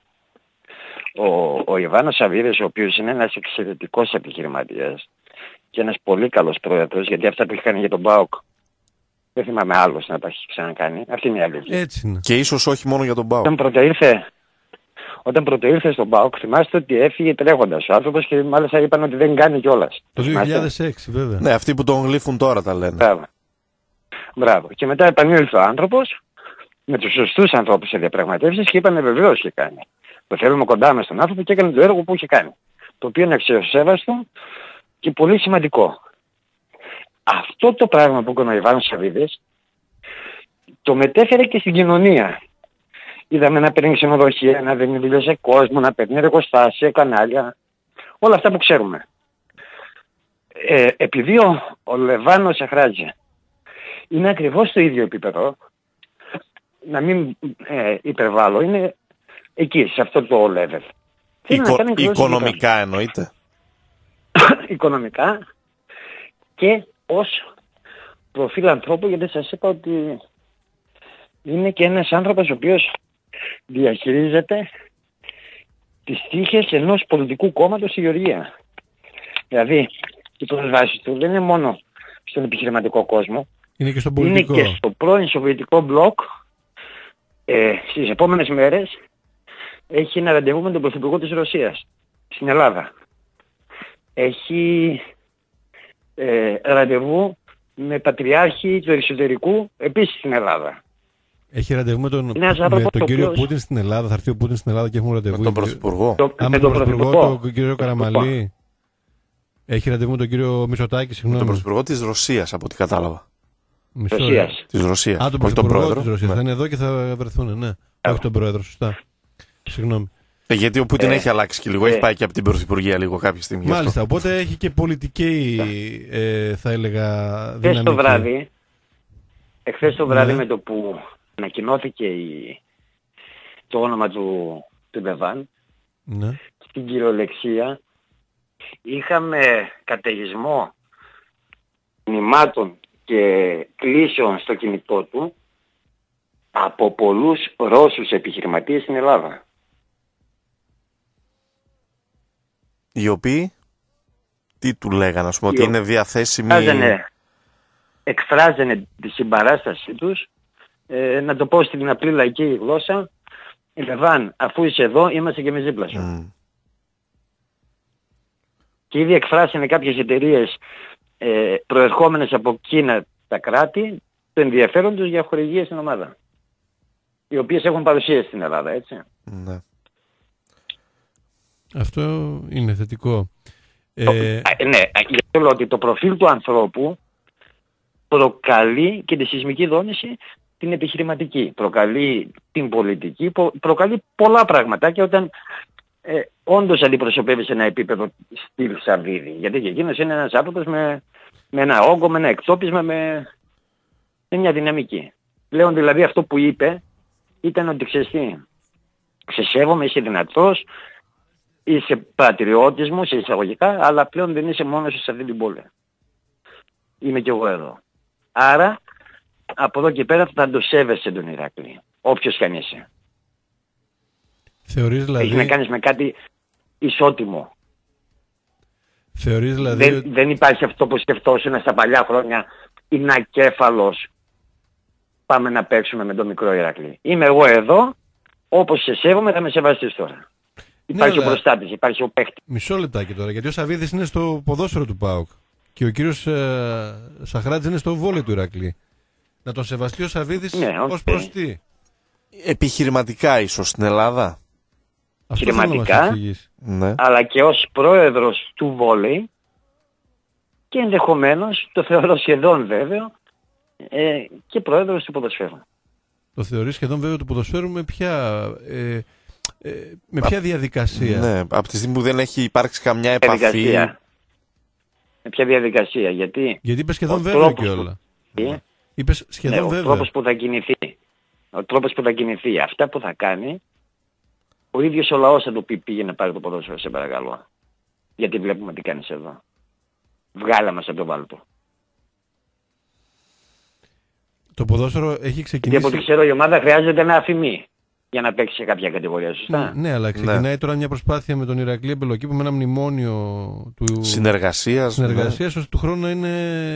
Ο, ο Ιβάνος Σαββίδης, ο οποίος είναι ένας εξαιρετικός επιχειρηματίας και ένας πολύ καλός πρόεδρος, γιατί αυτά που έχει κάνει για τον ΠΑΟΚ δεν θυμάμαι άλλος να τα έχει ξανακάνει. Αυτή είναι η αλήθεια. Έτσι είναι. Και ίσως όχι μόνο για τον ΠΑΟΚ. Όταν πρωτοήρθε, όταν πρωτοήρθε στον ΠΑΟΚ, θυμάστε ότι έφυγε τρέχοντας ο άνθρωπος και μάλιστα είπαν ότι δεν κάνει κιόλας. Το δύο χιλιάδες έξι βέβαια. Ναι, αυτοί που τον γλύφουν τώρα τα λένε. Μπράβο. Μπράβο. Και μετά επανήλθε ο άνθρωπος με τους σωστούς ανθρώπους σε διαπραγματεύσεις και είπανε βεβαίως και κάνει. Το θέλουμε κοντά μας στον άνθρωπο και έκανε το έργο που είχε κάνει. Το οποίο είναι αξιοσέβαστο και πολύ σημαντικό. Αυτό το πράγμα που έκανε ο Ιβάνος Σαββίδης το μετέφερε και στην κοινωνία. Είδαμε να παίρνει ξενοδοχεία, να δίνει δουλειά σε κόσμο, να παίρνει εργοστάσια, κανάλια. Όλα αυτά που ξέρουμε. Ε, επειδή ο, ο Λεβάνος Σαχράτζε είναι ακριβώς στο ίδιο επίπεδο, να μην ε, υπερβάλλω, είναι εκεί, σε αυτό το level. Οικο, οικονομικά εννοείται. Οικονομικά και ως προφίλ ανθρώπου, γιατί σας είπα ότι είναι και ένας άνθρωπος ο οποίος διαχειρίζεται τις τύχες ενός πολιτικού κόμματος στη Γεωργία. Δηλαδή, οι προσβάσεις του δεν είναι μόνο στον επιχειρηματικό κόσμο, είναι και στον πολιτικό. Είναι και στο πρώην Σοβιετικό μπλοκ. Ε, στις επόμενες μέρες έχει ένα ραντεβού με τον Πρωθυπουργό της Ρωσίας στην Ελλάδα. Έχει ε, ραντεβού με Πατριάρχη του Εσωτερικού επίσης στην Ελλάδα. Έχει ραντεβού με τον, με τον κύριο οποίος... Πούτιν στην Ελλάδα. Θα έρθει ο Πούτιν στην Ελλάδα και έχουν ραντεβού. Με τον Πρωθυπουργό. Το, Α, με τον Πρωθυπουργό, τον κύριο Καραμαλή. Έχει ραντεβού με τον κύριο Μητσοτάκη, συγγνώμη. Με τον Πρωθυπουργό της Ρωσίας, από ό,τι κατάλαβα. Ρωσίας. Της Ρωσίας. Α, τον όχι τον Πρωθυπουργό Πρόεδρο. της Ρωσίας. Ναι. Θα είναι εδώ και θα βρεθούν, ναι. Yeah. Όχι τον Πρόεδρο, σωστά. Συγγνώμη. Ε, γιατί ο Πούτιν ε, έχει αλλάξει και λίγο. ε, έχει πάει και από την Πρωθυπουργία λίγο κάποια στιγμή. Μάλιστα. Οπότε έχει και πολιτική, ε, θα έλεγα, δυναμική. Εχθές το βράδυ, εχθές το βράδυ ναι. με το που ανακοινώθηκε η, το όνομα του, του Λεβάν, ναι. στην κυριολεξία είχαμε καταιγισμό μηνυμάτων και κλήσεων στο κινητό του από πολλούς Ρώσους επιχειρηματίες στην Ελλάδα. Οι οποίοι τι του λέγανε, ας πούμε, Οι ότι είναι διαθέσιμοι... Εκφράζανε, εκφράζανε τη συμπαράστασή τους ε, να το πω στην απλή λαϊκή γλώσσα, Λεβάν, αφού είσαι εδώ, είμαστε και εμείς δίπλα σου. Mm. Και ήδη εκφράσανε κάποιες εταιρείες ε, προερχόμενες από εκείνα τα κράτη το ενδιαφέρον τους για χορηγίες στην ομάδα. Οι οποίες έχουν παρουσία στην Ελλάδα, έτσι. Ναι. Αυτό είναι θετικό. Το, Ε... α, ναι, γιατί λέω ότι το προφίλ του ανθρώπου προκαλεί και τη σεισμική δόνηση την επιχειρηματική, προκαλεί την πολιτική, προκαλεί πολλά πράγματα και όταν ε, όντως αντιπροσωπεύει σε ένα επίπεδο στυλ Σαββίδη. Γιατί και εκείνος είναι ένας άνθρωπος με, με ένα όγκο, με ένα εκτόπισμα, με, με μια δυναμική. Πλέον δηλαδή αυτό που είπε ήταν ότι ξέρεις τι, σε σέβομαι, είσαι δυνατός, είσαι πατριώτης μου, σε εισαγωγικά, αλλά πλέον δεν είσαι μόνος σου σε αυτή την πόλη. Είμαι κι εγώ εδώ. Άρα, από εδώ και πέρα θα το σέβεσαι τον Ηράκλη, όποιος κι αν είσαι. Θεωρείς δηλαδή... Έχει να κάνεις με κάτι ισότιμο. Θεωρείς δηλαδή... Δεν, δεν υπάρχει αυτό που σκεφτόσουν στα παλιά χρόνια, είναι ακέφαλος. Πάμε να παίξουμε με τον μικρό Ηράκλη. Είμαι εγώ εδώ, όπως σε σέβομαι θα με σεβαστείς τώρα. Υπάρχει ναι, ο προστάτης, υπάρχει ο παίχτης. Μισό λεπτάκι τώρα, γιατί ο Σαββίδης είναι στο ποδόσφαιρο του ΠΑΟΚ και ο κύριος ε, Σαχράτης είναι στο βόλεϊ του Ηρακλή. Να τον σεβαστεί ο Σαββίδης ναι, okay. ως προς τι? Επιχειρηματικά ίσως στην Ελλάδα. Αυτό θέλω να μας εξηγήσει. Ναι. Αλλά και ως πρόεδρος του βόλεϊ και ενδεχομένως, το θεωρώ σχεδόν βέβαιο, ε, και πρόεδρος του ποδοσφαίρου. Το θεωρεί σχεδόν βέβαιο του ποδοσφαίρου με ποια, ε, ε, με ποια διαδικασία? Ναι, από τη στιγμή που δεν έχει υπάρξει καμιά επαφή. Διαδικασία. Με ποια διαδικασία, γιατί... Γιατί είπε σχεδόν βέβαιο και όλα. Που... Είπες σχεδόν ναι, βέβαιο. Ο τρόπος που θα κινηθεί. Ο τρόπος που θα κινηθεί. Αυτά που θα κάνει, ο ίδιος ο λαός θα του πει πήγε να πάρει το ποδόσφαιρο, σε παρακαλώ. Γιατί βλέπουμε τι κάνεις εδώ. Βγάλα μας από το βάλτο. Το ποδόσφαιρο έχει ξεκινήσει... Γιατί από ό,τι ξέρω η ομάδα χρειάζεται ένα αφημί για να παίξει σε κάποια κατηγορία, σωστά. Ναι, αλλά ξεκινάει ναι. τώρα μια προσπάθεια με τον Ηρακλή Εμπελοκήπο με ένα μνημόνιο του... συνεργασίας. Συνεργασίας, ναι. Ώστε του χρόνου είναι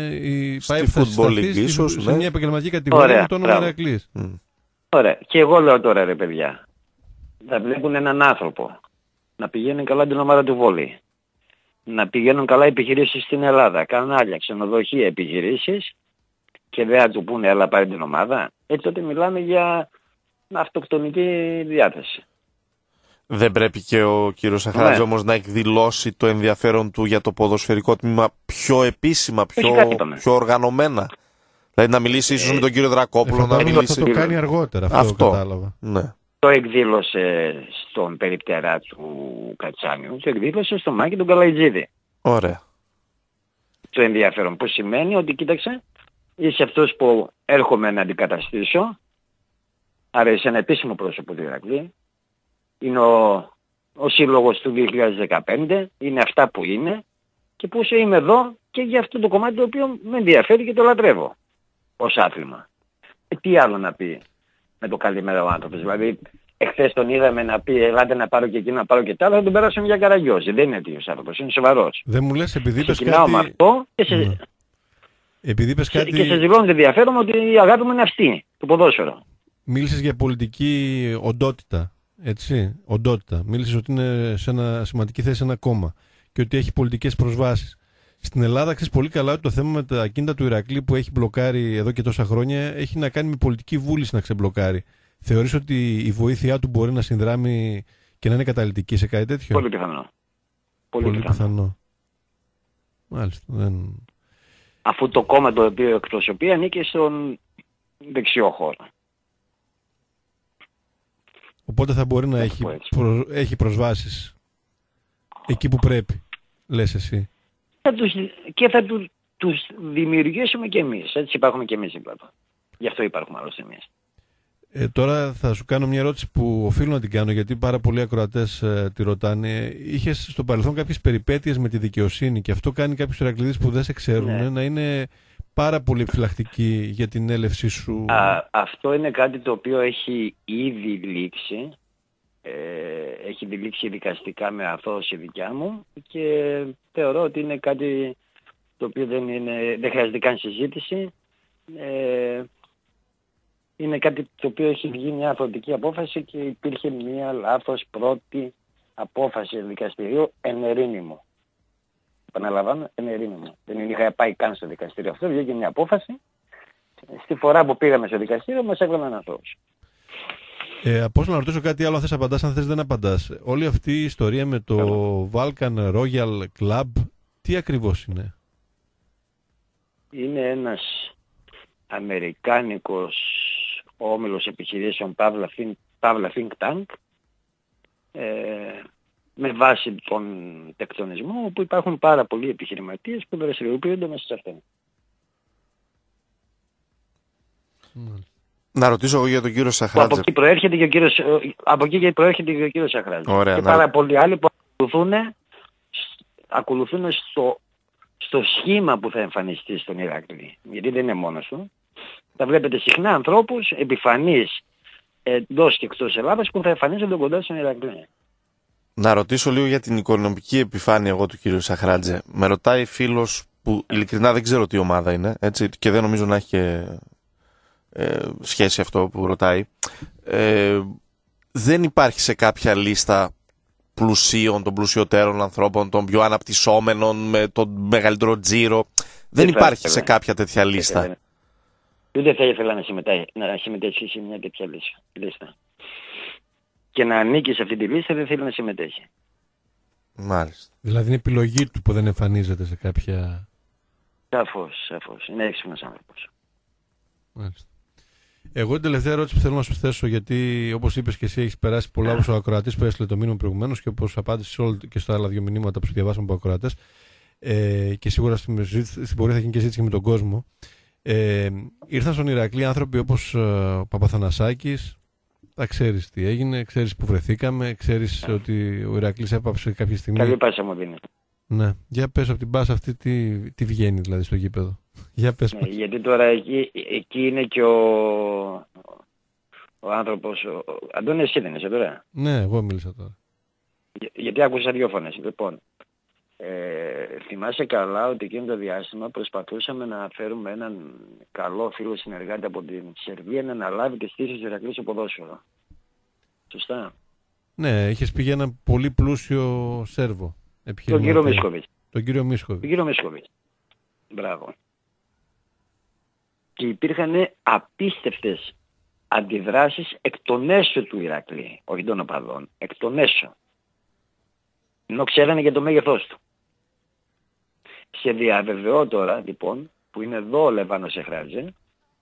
η στη Football League ίσως, σε ναι. μια επαγγελματική κατηγορία. Ωραία, με το όνομα Ηρακλής. Mm. Ωραία. Και εγώ λέω τώρα ρε παιδιά, θα βλέπουν έναν άνθρωπο να πηγαίνουν καλά την ομάδα του βόλεϊ, να πηγαίνουν καλά επιχειρήσεις στην Ελλάδα, κανάλια, ξενοδοχεία, επιχειρήσεις, και δεν θα του πούνε έλα πάρει την ομάδα, έτσι τότε μιλάμε για αυτοκτονική διάθεση. Δεν πρέπει και ο κύριος Σαχράτης ναι. όμως να εκδηλώσει το ενδιαφέρον του για το ποδοσφαιρικό τμήμα πιο επίσημα, πιο, πιο οργανωμένα? Δηλαδή να μιλήσει ίσως ε, με τον κύριο Δρακόπουλο, ε, να μιλήσει... Θα το κάνει αργότερα, αυτό, αυτό. κατάλαβα. Ναι. Το εκδήλωσε στον περιπτερά του Κατσάνιου, το εκδήλωσε στο Μάκη τον Καλαϊτζίδη. Ωραία. Το ενδιαφέρον, που σημαίνει ότι κοίταξε, είσαι αυτός που έρχομαι να αντικαταστήσω, άρα είσαι ένα επίσημο πρόσωπο του Ηρακλή, είναι ο, ο σύλλογος του δύο χιλιάδες δεκαπέντε, είναι αυτά που είναι και που είσαι είμαι εδώ και για αυτό το κομμάτι το οποίο με ενδιαφέρει και το λατρεύω ως άθλημα. Ε, τι άλλο να πει με το καλημέρα ο άνθρωπος? Δηλαδή, εχθές τον είδαμε να πει ελάτε να πάρω και εκεί να πάρω και τα άλλα, θα τον περάσουμε για καραγκιόζη. Δεν είναι τέτοιος άνθρωπος, είναι σοβαρός. Δεν μου λες επειδή είπες Ξεκινάω κάτι... με αυτό και σε... Ναι. Επειδή είπες κάτι... και σε δηλώνω ενδιαφέρον ότι η αγάπη μου είναι αυτή, το ποδόσφαιρο. Μίλησες για πολιτική οντότητα, έτσι, οντότητα. Μίλησες ότι είναι σε ένα σημαντική θέση ένα κόμμα και ότι έχει πολιτικές προσβάσεις. Στην Ελλάδα ξέρεις πολύ καλά ότι το θέμα με τα ακίνητα του Ηρακλή που έχει μπλοκάρει εδώ και τόσα χρόνια έχει να κάνει με πολιτική βούληση να ξεμπλοκάρει. Θεωρείς ότι η βοήθειά του μπορεί να συνδράμει και να είναι καταλυτική σε κάτι τέτοιο? Πολύ πιθανό. Πολύ, πολύ πιθανό. πιθανό. Μάλιστα. Δεν... Αφού το κόμμα το οποίο εκπροσωπεί ανήκει στον δεξιό χώρο. Οπότε θα μπορεί να έχει, προ... έχει προσβάσεις εκεί που πρέπει, λες εσύ. Θα τους... Και θα του... τους δημιουργήσουμε και εμείς. Έτσι υπάρχουμε και εμείς δίπλα. Γι' αυτό υπάρχουμε άλλωστε εμείς. Ε, τώρα θα σου κάνω μια ερώτηση που οφείλω να την κάνω, γιατί πάρα πολλοί ακροατές ε, τη ρωτάνε. Είχες στο παρελθόν κάποιες περιπέτειες με τη δικαιοσύνη και αυτό κάνει κάποιους Ηρακλήδες που δεν σε ξέρουν ναι. να είναι πάρα πολύ επιφυλακτικοί για την έλευσή σου. Α, αυτό είναι κάτι το οποίο έχει ήδη λήξει. Ε, έχει λήξει δικαστικά με αθώωση δικιά μου και θεωρώ ότι είναι κάτι το οποίο δεν, είναι, δεν χρειάζεται καν συζήτηση. Ε, είναι κάτι το οποίο έχει βγει μια αθωτική απόφαση και υπήρχε μια λάθος πρώτη απόφαση δικαστηρίου εν ερήνημο. Επαναλαμβάνω, εν ερήνημο. Δεν είχα πάει καν στο δικαστήριο αυτό, βγήκε μια απόφαση. Στη φορά που πήγαμε στο δικαστήριο μας έβγαλαν ανθρώπους. Ε, πώς να ρωτήσω κάτι άλλο, αν θες απαντάς, αν θες δεν απαντάς. Όλη αυτή η ιστορία με το Vulcan Royal Club, τι ακριβώς είναι? Είναι ένας αμερικάνικος όμιλος επιχειρήσεων Παύλα Think, Παύλα Think Tank, ε, με βάση τον τεκτονισμό, όπου υπάρχουν πάρα πολλοί επιχειρηματίες που δραστηριοποιούνται μέσα σε αυτόν. Mm. Να ρωτήσω εγώ για τον κύριο Σαχράτζε. Από εκεί προέρχεται και ο κύριος, από εκεί προέρχεται και ο κύριος Σαχράτζε. Ωραία, και να... πάρα πολλοί άλλοι που ακολουθούν, ακολουθούν στο, στο σχήμα που θα εμφανιστεί στον Ηράκλειο. Γιατί δεν είναι μόνος του. Θα βλέπετε συχνά ανθρώπους επιφανείς εντός και εκτός Ελλάδας που θα εμφανίζονται κοντά στον Ηράκλειο. Να ρωτήσω λίγο για την οικονομική επιφάνεια εγώ του κύριου Σαχράτζε. Με ρωτάει φίλος που ειλικρινά δεν ξέρω τι ομάδα είναι, έτσι, και δεν νομίζω να έχει και ε, σχέση αυτό που ρωτάει. Ε, δεν υπάρχει σε κάποια λίστα πλουσίων, των πλουσιωτέρων ανθρώπων, των πιο αναπτυσσόμενων, με τον μεγαλύτερο τζίρο. Δεν υπάρχει σε κάποια τέτοια λίστα. Ούτε θα ήθελα να συμμετέχει, να συμμετέχει σε μια τέτοια λίστα. Και να ανήκει σε αυτή τη λίστα δεν θέλει να συμμετέχει. Μάλιστα. Δηλαδή είναι επιλογή του που δεν εμφανίζεται σε κάποια... Σαφώς, σαφώς. Είναι έξυπνος άνθρωπος. Μάλιστα. Εγώ την τελευταία ερώτηση που θέλω να σου θέσω, γιατί όπως είπες και εσύ έχεις περάσει πολλά από ο ακροατής που έστειλε το μήνυμα προηγουμένως και όπως απάντησες και στα άλλα δύο μηνύματα που σου διαβάσαμε από ακροατές, ε, και σίγουρα στην, στην πορεία θα γίνει και συζήτηση με τον κόσμο. Ε, ήρθαν στον Ηρακλή άνθρωποι όπως ε, ο Παπαθανασάκης. Θα ξέρεις τι έγινε, ξέρεις που βρεθήκαμε, ξέρεις yeah. ότι ο Ηρακλής έπαψε κάποια στιγμή. Καλή πάσα μου δίνει. Ναι, για πες από την πάσα αυτή τι, τι βγαίνει δηλαδή στο γήπεδο. Για πες ναι, γιατί τώρα εκεί, εκεί είναι και ο, ο άνθρωπος, ο, ο Αντώνη, εσύ δεν είσαι τώρα? Ναι, εγώ μίλησα τώρα. Για, γιατί άκουσα δύο φωνές. Λοιπόν, ε, θυμάσαι καλά ότι εκείνο το διάστημα προσπαθούσαμε να φέρουμε έναν καλό φίλο συνεργάτη από την Σερβία να αναλάβει τις στήσεις του Ηρακλείου στο ποδόσφαιρο. Σωστά. Ναι, είχες πει για ένα πολύ πλούσιο Σέρβο. Τον κύριο Μίσκοβιτς. Τον κύριο Μίσκοβιτς. Τον κύριο Μίσκοβιτς. Μπράβο. Και υπήρχαν απίστευτες αντιδράσεις εκ των έσω του Ηρακλείου, όχι των οπαδών, εκ των έσω. Ενώ ξέρανε για το μέγεθός του. Σε διαβεβαιώ τώρα, λοιπόν, που είναι εδώ ο Λεβάνος Σαχράτζε,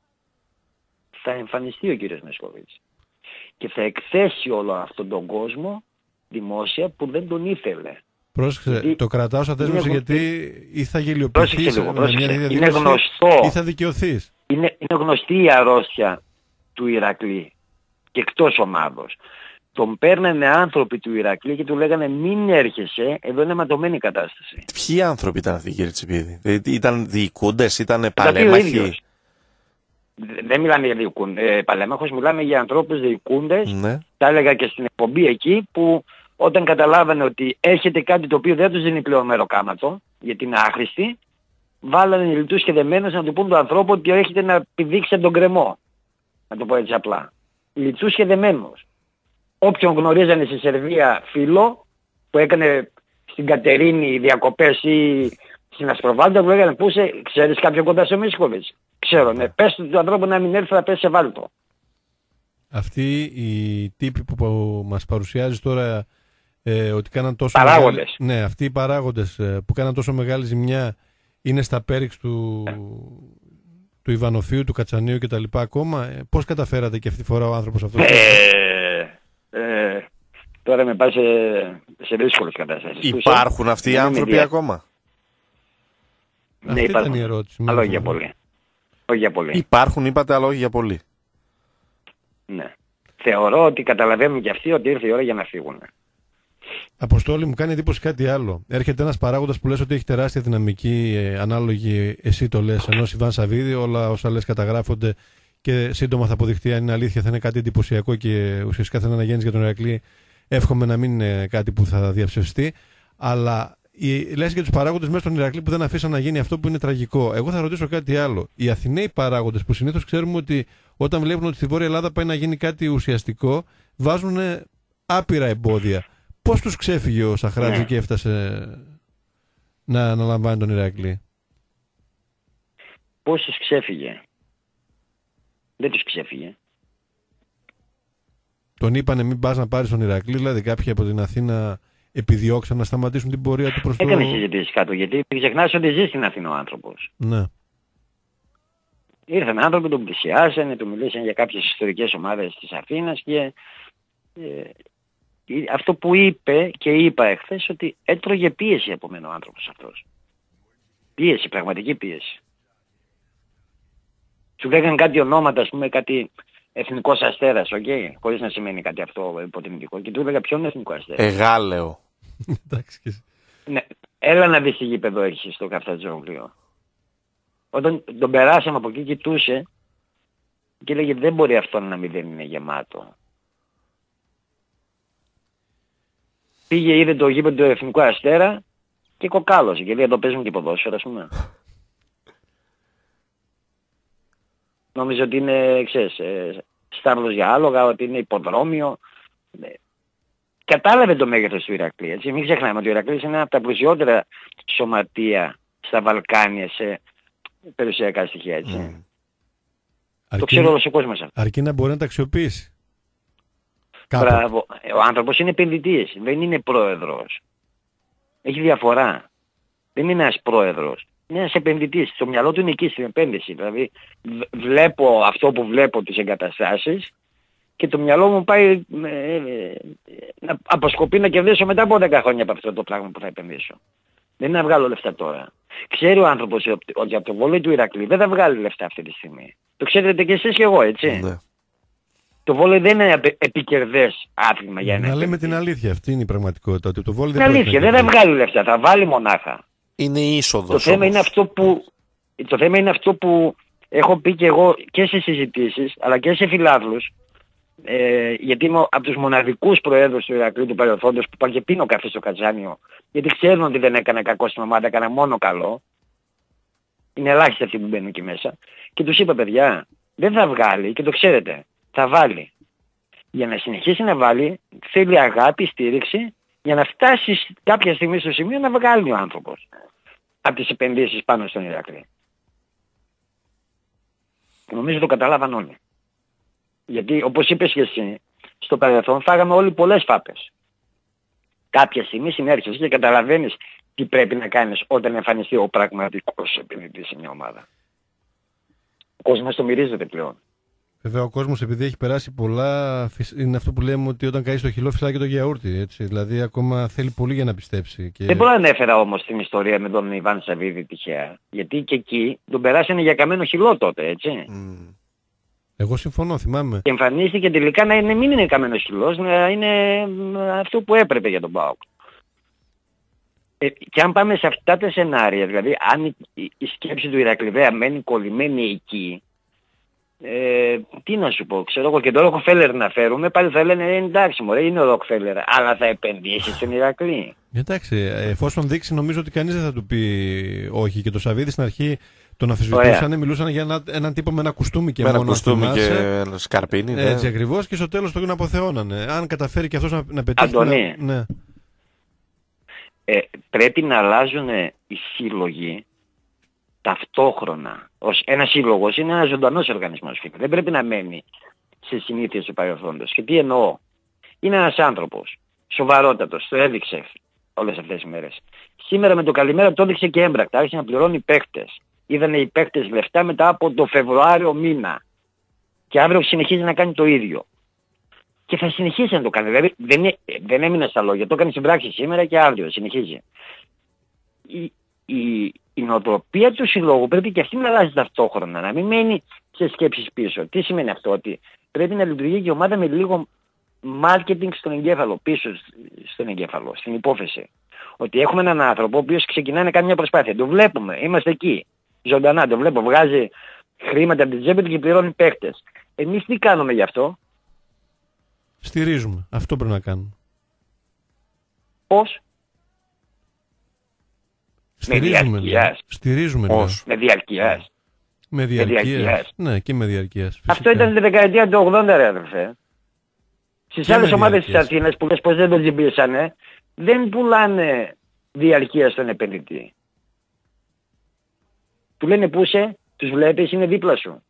θα εμφανιστεί ο κύριος Μίσκοβιτς. Και θα εκθέσει όλο αυτόν τον κόσμο δημόσια που δεν τον ήθελε. Πρόσεξε, γιατί το κρατάω σαν δέσμευση γιατί ή θα γελιοποιηθείς λίγο, με μια είναι γνωστό, ή θα δικαιωθείς. Είναι, είναι γνωστή η αρρώστια του Ηρακλή και εκτός ομάδος. Τον παίρνανε άνθρωποι του Ηρακλή και του λέγανε μην έρχεσαι, εδώ είναι ματωμένη η κατάσταση. Ποιοι άνθρωποι ήταν αυτοί, κύριε Τσιπίδη? Ήταν διοικούντες, ήταν παλέμαχοι? Δεν μιλάμε για διοικούντες, παλέμαχος, μιλάμε για ανθρώπους διοικούντες. Ναι. Τα έλεγα και στην εκπομπή εκεί που όταν καταλάβανε ότι έχετε κάτι το οποίο δεν τους δίνει πλέον μεροκάματο, γιατί είναι άχρηστη, βάλανε λιτούς και δεμένους να του πούν τον ανθρώπο ότι έχετε να πηδήξετε τον κρεμό. Να το πω έτσι απλά. Λιτούς και δεμένους. Όποιον γνωρίζανε στη Σερβία φίλο που έκανε στην Κατερίνη διακοπές ή στην Ασπροβάλτα, που λέγανε πού είσαι, ξέρεις κάποιον κοντά στο Μίσκοβιτς? Ξέρω, ναι, πες του ανθρώπου να μην έρθει, θα πέσει σε βάλτο. Αυτοί οι τύποι που μας παρουσιάζει τώρα ε, ότι κάναν τόσο παράγοντες. Μεγάλη... Ναι, αυτοί οι παράγοντες ε, που κάναν τόσο μεγάλη ζημιά είναι στα πέριξ του, ε. του Ιβανοφίου, του Κατσανίου κτλ. Ακόμα. Ε, πώς καταφέρατε και αυτή τη φορά ο άνθρωπος αυτός? Ε, ε, τώρα με πάει σε, σε δύσκολες κατάστασεις. Υπάρχουν αυτοί οι άνθρωποι δια... ακόμα? Ναι, αυτή ήταν η ερώτηση. Αλλά όχι για πολύ. Όχι για πολύ. Υπάρχουν, είπατε, αλλά όχι για πολύ. Ναι. Θεωρώ ότι καταλαβαίνουν και αυτοί ότι ήρθε η ώρα για να φύγουν. Αποστόλη, μου κάνει εντύπωση κάτι άλλο. Έρχεται ένας παράγοντας που λες ότι έχει τεράστια δυναμική, ε, ανάλογη, εσύ το λες, ενός Ιβάν Σαββίδη, όλα όσα λες καταγράφονται και σύντομα θα αποδειχτεί αν είναι αλήθεια, θα είναι κάτι εντυπωσιακό και ουσιαστικά θα είναι αναγέννηση για τον Ηρακλή. Εύχομαι να μην είναι κάτι που θα διαψευστεί. Αλλά λες και τους παράγοντες μέσα στον Ηρακλή που δεν αφήσαν να γίνει αυτό που είναι τραγικό. Εγώ θα ρωτήσω κάτι άλλο. Οι Αθηναίοι παράγοντες που συνήθως ξέρουμε ότι όταν βλέπουν ότι στη Βόρεια Ελλάδα πάει να γίνει κάτι ουσιαστικό, βάζουν άπειρα εμπόδια. Πώς τους ξέφυγε ο Σαχράτζη ναι. και έφτασε να αναλαμβάνει τον Ηρακλή? Πώς τους ξέφυγε? Δεν τους ξέφυγε. Τον είπανε μην πας να πάρεις τον Ηρακλή, δηλαδή κάποιοι από την Αθήνα επιδιώξαν να σταματήσουν την πορεία του προς το... Έκανε συζητήσεις κάτω, γιατί ξεχνάς ότι ζει στην Αθήνα ο άνθρωπος. Ναι. Ήρθαν άνθρωποι, τον πλησιάσανε, του μιλήσαν για κάποιες ιστορικές ομάδες της Αθήνας και ε, αυτό που είπε και είπα εχθές, ότι έτρωγε πίεση από μένα ο άνθρωπος αυτός. Πίεση, πραγματική πίεση. Του λέγανε κάτι ονόματα, ας πούμε, κάτι Εθνικός Αστέρας, οκ, okay? Χωρίς να σημαίνει κάτι αυτό υποτιμητικό. Και του έλεγα ποιον Εθνικό Αστέρα. Εγάλεο. Εντάξει. Ναι, έλα να δεις τι γήπεδο έχεις στο Καφτατζόγλιο. Όταν τον περάσαμε από εκεί, κοιτούσε και έλεγε δεν μπορεί αυτό να μην δεν είναι γεμάτο. Πήγε, είδε το γήπεδο του Εθνικού Αστέρα και κοκάλωσε και λέει εδώ παίζουν και ποδόσφαιρα, ας πούμε. Νομίζω ότι είναι, ξέρεις, ε, στάβλος για άλογα, ότι είναι υποδρόμιο. Ε, κατάλαβε το μέγεθος του Ηρακλή, έτσι. Μην ξεχνάμε ότι ο Ηρακλής είναι από τα πλουσιότερα σωματεία στα Βαλκάνια σε περιουσιακά στοιχεία, έτσι. Mm. Το ξέρει όλος ο κόσμος αυτό. Αρκεί να μπορεί να τα αξιοποιήσει. Μπράβο. Ο άνθρωπος είναι επενδυτής, δεν είναι πρόεδρος. Έχει διαφορά. Δεν είναι ένας πρόεδρος. Είναι ένας επενδυτής. Το μυαλό του είναι εκεί στην επένδυση. Δηλαδή βλέπω αυτό που βλέπω, τις εγκαταστάσεις, και το μυαλό μου πάει ε, ε, να αποσκοπεί να κερδίσω μετά από δέκα χρόνια από αυτό το πράγμα που θα επενδύσω. Δεν είναι να βγάλω λεφτά τώρα. Ξέρει ο άνθρωπος ότι από το βόλεϊ του Ηρακλή δεν θα βγάλει λεφτά αυτή τη στιγμή. Το ξέρετε και εσείς και εγώ, έτσι. Ναι. Το βόλεϊ δεν είναι επικερδές άθλημα για ένα. Να λέμε την αλήθεια, αυτή είναι η πραγματικότητα. Ότι το βόλεϊ δεν είναι αλήθεια, δεν θα βγάλει λεφτά, θα βάλει μονάχα. Είναι είσοδος. Το θέμα είναι αυτό που, το θέμα είναι αυτό που έχω πει και εγώ και σε συζητήσεις, αλλά και σε φιλάθλους, ε, γιατί είμαι από τους μοναδικούς προέδρους του Ηρακλείου του παρελθόντος που πάει και πίνω καφέ στο Κατζάνιο, γιατί ξέρουν ότι δεν έκανα κακό στην ομάδα, έκανα μόνο καλό. Είναι ελάχιστοι αυτοί που μπαίνουν εκεί μέσα. Και τους είπα, παιδιά, δεν θα βγάλει, και το ξέρετε, θα βάλει. Για να συνεχίσει να βάλει, θέλει αγάπη, στήριξη, για να φτάσει κάποια στιγμή στο σημείο να βγάλει ο άνθρωπος από τις επενδύσεις πάνω στον Ηρακλή. Νομίζω το καταλάβαν όλοι. Γιατί όπως είπες και εσύ, στο παρελθόν φάγαμε όλοι πολλές φάπες. Κάποια στιγμή συνέρχεσαι και καταλαβαίνεις τι πρέπει να κάνεις όταν εμφανιστεί ο πραγματικός επενδυτής σε μια ομάδα. Ο κόσμος το μυρίζεται πλέον. Βέβαια ο κόσμος, επειδή έχει περάσει πολλά, είναι αυτό που λέμε ότι όταν καείς το χυλό φυσάει και το γιαούρτι, έτσι. Δηλαδή ακόμα θέλει πολύ για να πιστέψει. Και... Δεν μπορώ να ανέφερα όμως την ιστορία με τον Ιβάν Σαββίδη τυχαία. Γιατί και εκεί τον περάσανε για καμένο χυλό τότε, έτσι. Mm. Εγώ συμφωνώ, θυμάμαι. Και εμφανίστηκε τελικά να είναι, μην είναι καμένος χυλός, να είναι αυτό που έπρεπε για τον ΠΑΟΚ. Ε, και αν πάμε σε αυτά τα σενάρια, δηλαδή αν η, η σκέψη του Ηρακληδέα μένει κολλημένη εκεί, Ε, τι να σου πω, ξέρω εγώ, και το Ροκφέλερ να φέρουμε, πάλι θα λένε ε, εντάξει μωρέ, είναι ο Ροκφέλερ, αλλά θα επενδύσει στην Ηρακλή. Εντάξει, εφόσον δείξει, νομίζω ότι κανείς δεν θα του πει όχι. Και το Σαββίδη στην αρχή τον αφισβητούσαν, μιλούσαν για ένα, έναν τύπο με ένα κουστούμι και με μόνο. Ένα κουστούμι και ένα σκαρπίνι. Ναι. Έτσι ακριβώς, και στο τέλος τον αποθεώνανε. Αν καταφέρει και αυτός να, να πετύχει. Αντωνί, να... ναι. ε, πρέπει να αλλάζουν οι σύλλογοι ταυτόχρονα. Ως ένα σύλλογος είναι ένας ζωντανός οργανισμός. Δεν πρέπει να μένει σε συνήθειες του παρελθόντος. Και τι εννοώ. Είναι ένας άνθρωπος σοβαρότατος, το έδειξε όλες αυτές τις μέρες. Σήμερα με το καλημέρα το έδειξε και έμπρακτα. Άρχισε να πληρώνει παίχτες. Είδανε οι παίχτες λεφτά μετά από το Φεβρουάριο μήνα. Και αύριο συνεχίζει να κάνει το ίδιο. Και θα συνεχίσει να το κάνει. Δηλαδή δεν, δεν έμεινε στα λόγια. Το έκανε στην πράξη σήμερα και αύριο. Συνεχίζει. Η, η, η νοοτροπία του συλλόγου πρέπει και αυτή να αλλάζει ταυτόχρονα. Να μην μένει σε σκέψεις πίσω. Τι σημαίνει αυτό? Ότι πρέπει να λειτουργεί και η ομάδα με λίγο marketing στον εγκέφαλο. Πίσω στον εγκέφαλο. Στην υπόθεση. Ότι έχουμε έναν άνθρωπο ο οποίος ξεκινάει να κάνει μια προσπάθεια. Το βλέπουμε. Είμαστε εκεί. Ζωντανά. Το βλέπω. Βγάζει χρήματα από την τσέπη του και πληρώνει παίχτες. Εμείς τι κάνουμε γι' αυτό? Στηρίζουμε. Αυτό πρέπει να κάνουμε. Πώς? Στηρίζουμε. Με διαρκείας. Στηρίζουμε. Με διαρκείας. Με διαρκείας. Ναι, και με διαρκείας. Αυτό ήταν τη δεκαετία του ογδόντα, ρε αδερφέ. Στις άλλες ομάδες της Αθήνας που λες πως δεν τον τζιμπήσανε, δεν πουλάνε διαρκεία στον επενδυτή. Του λένε πού είσαι, τους βλέπεις, είναι δίπλα σου.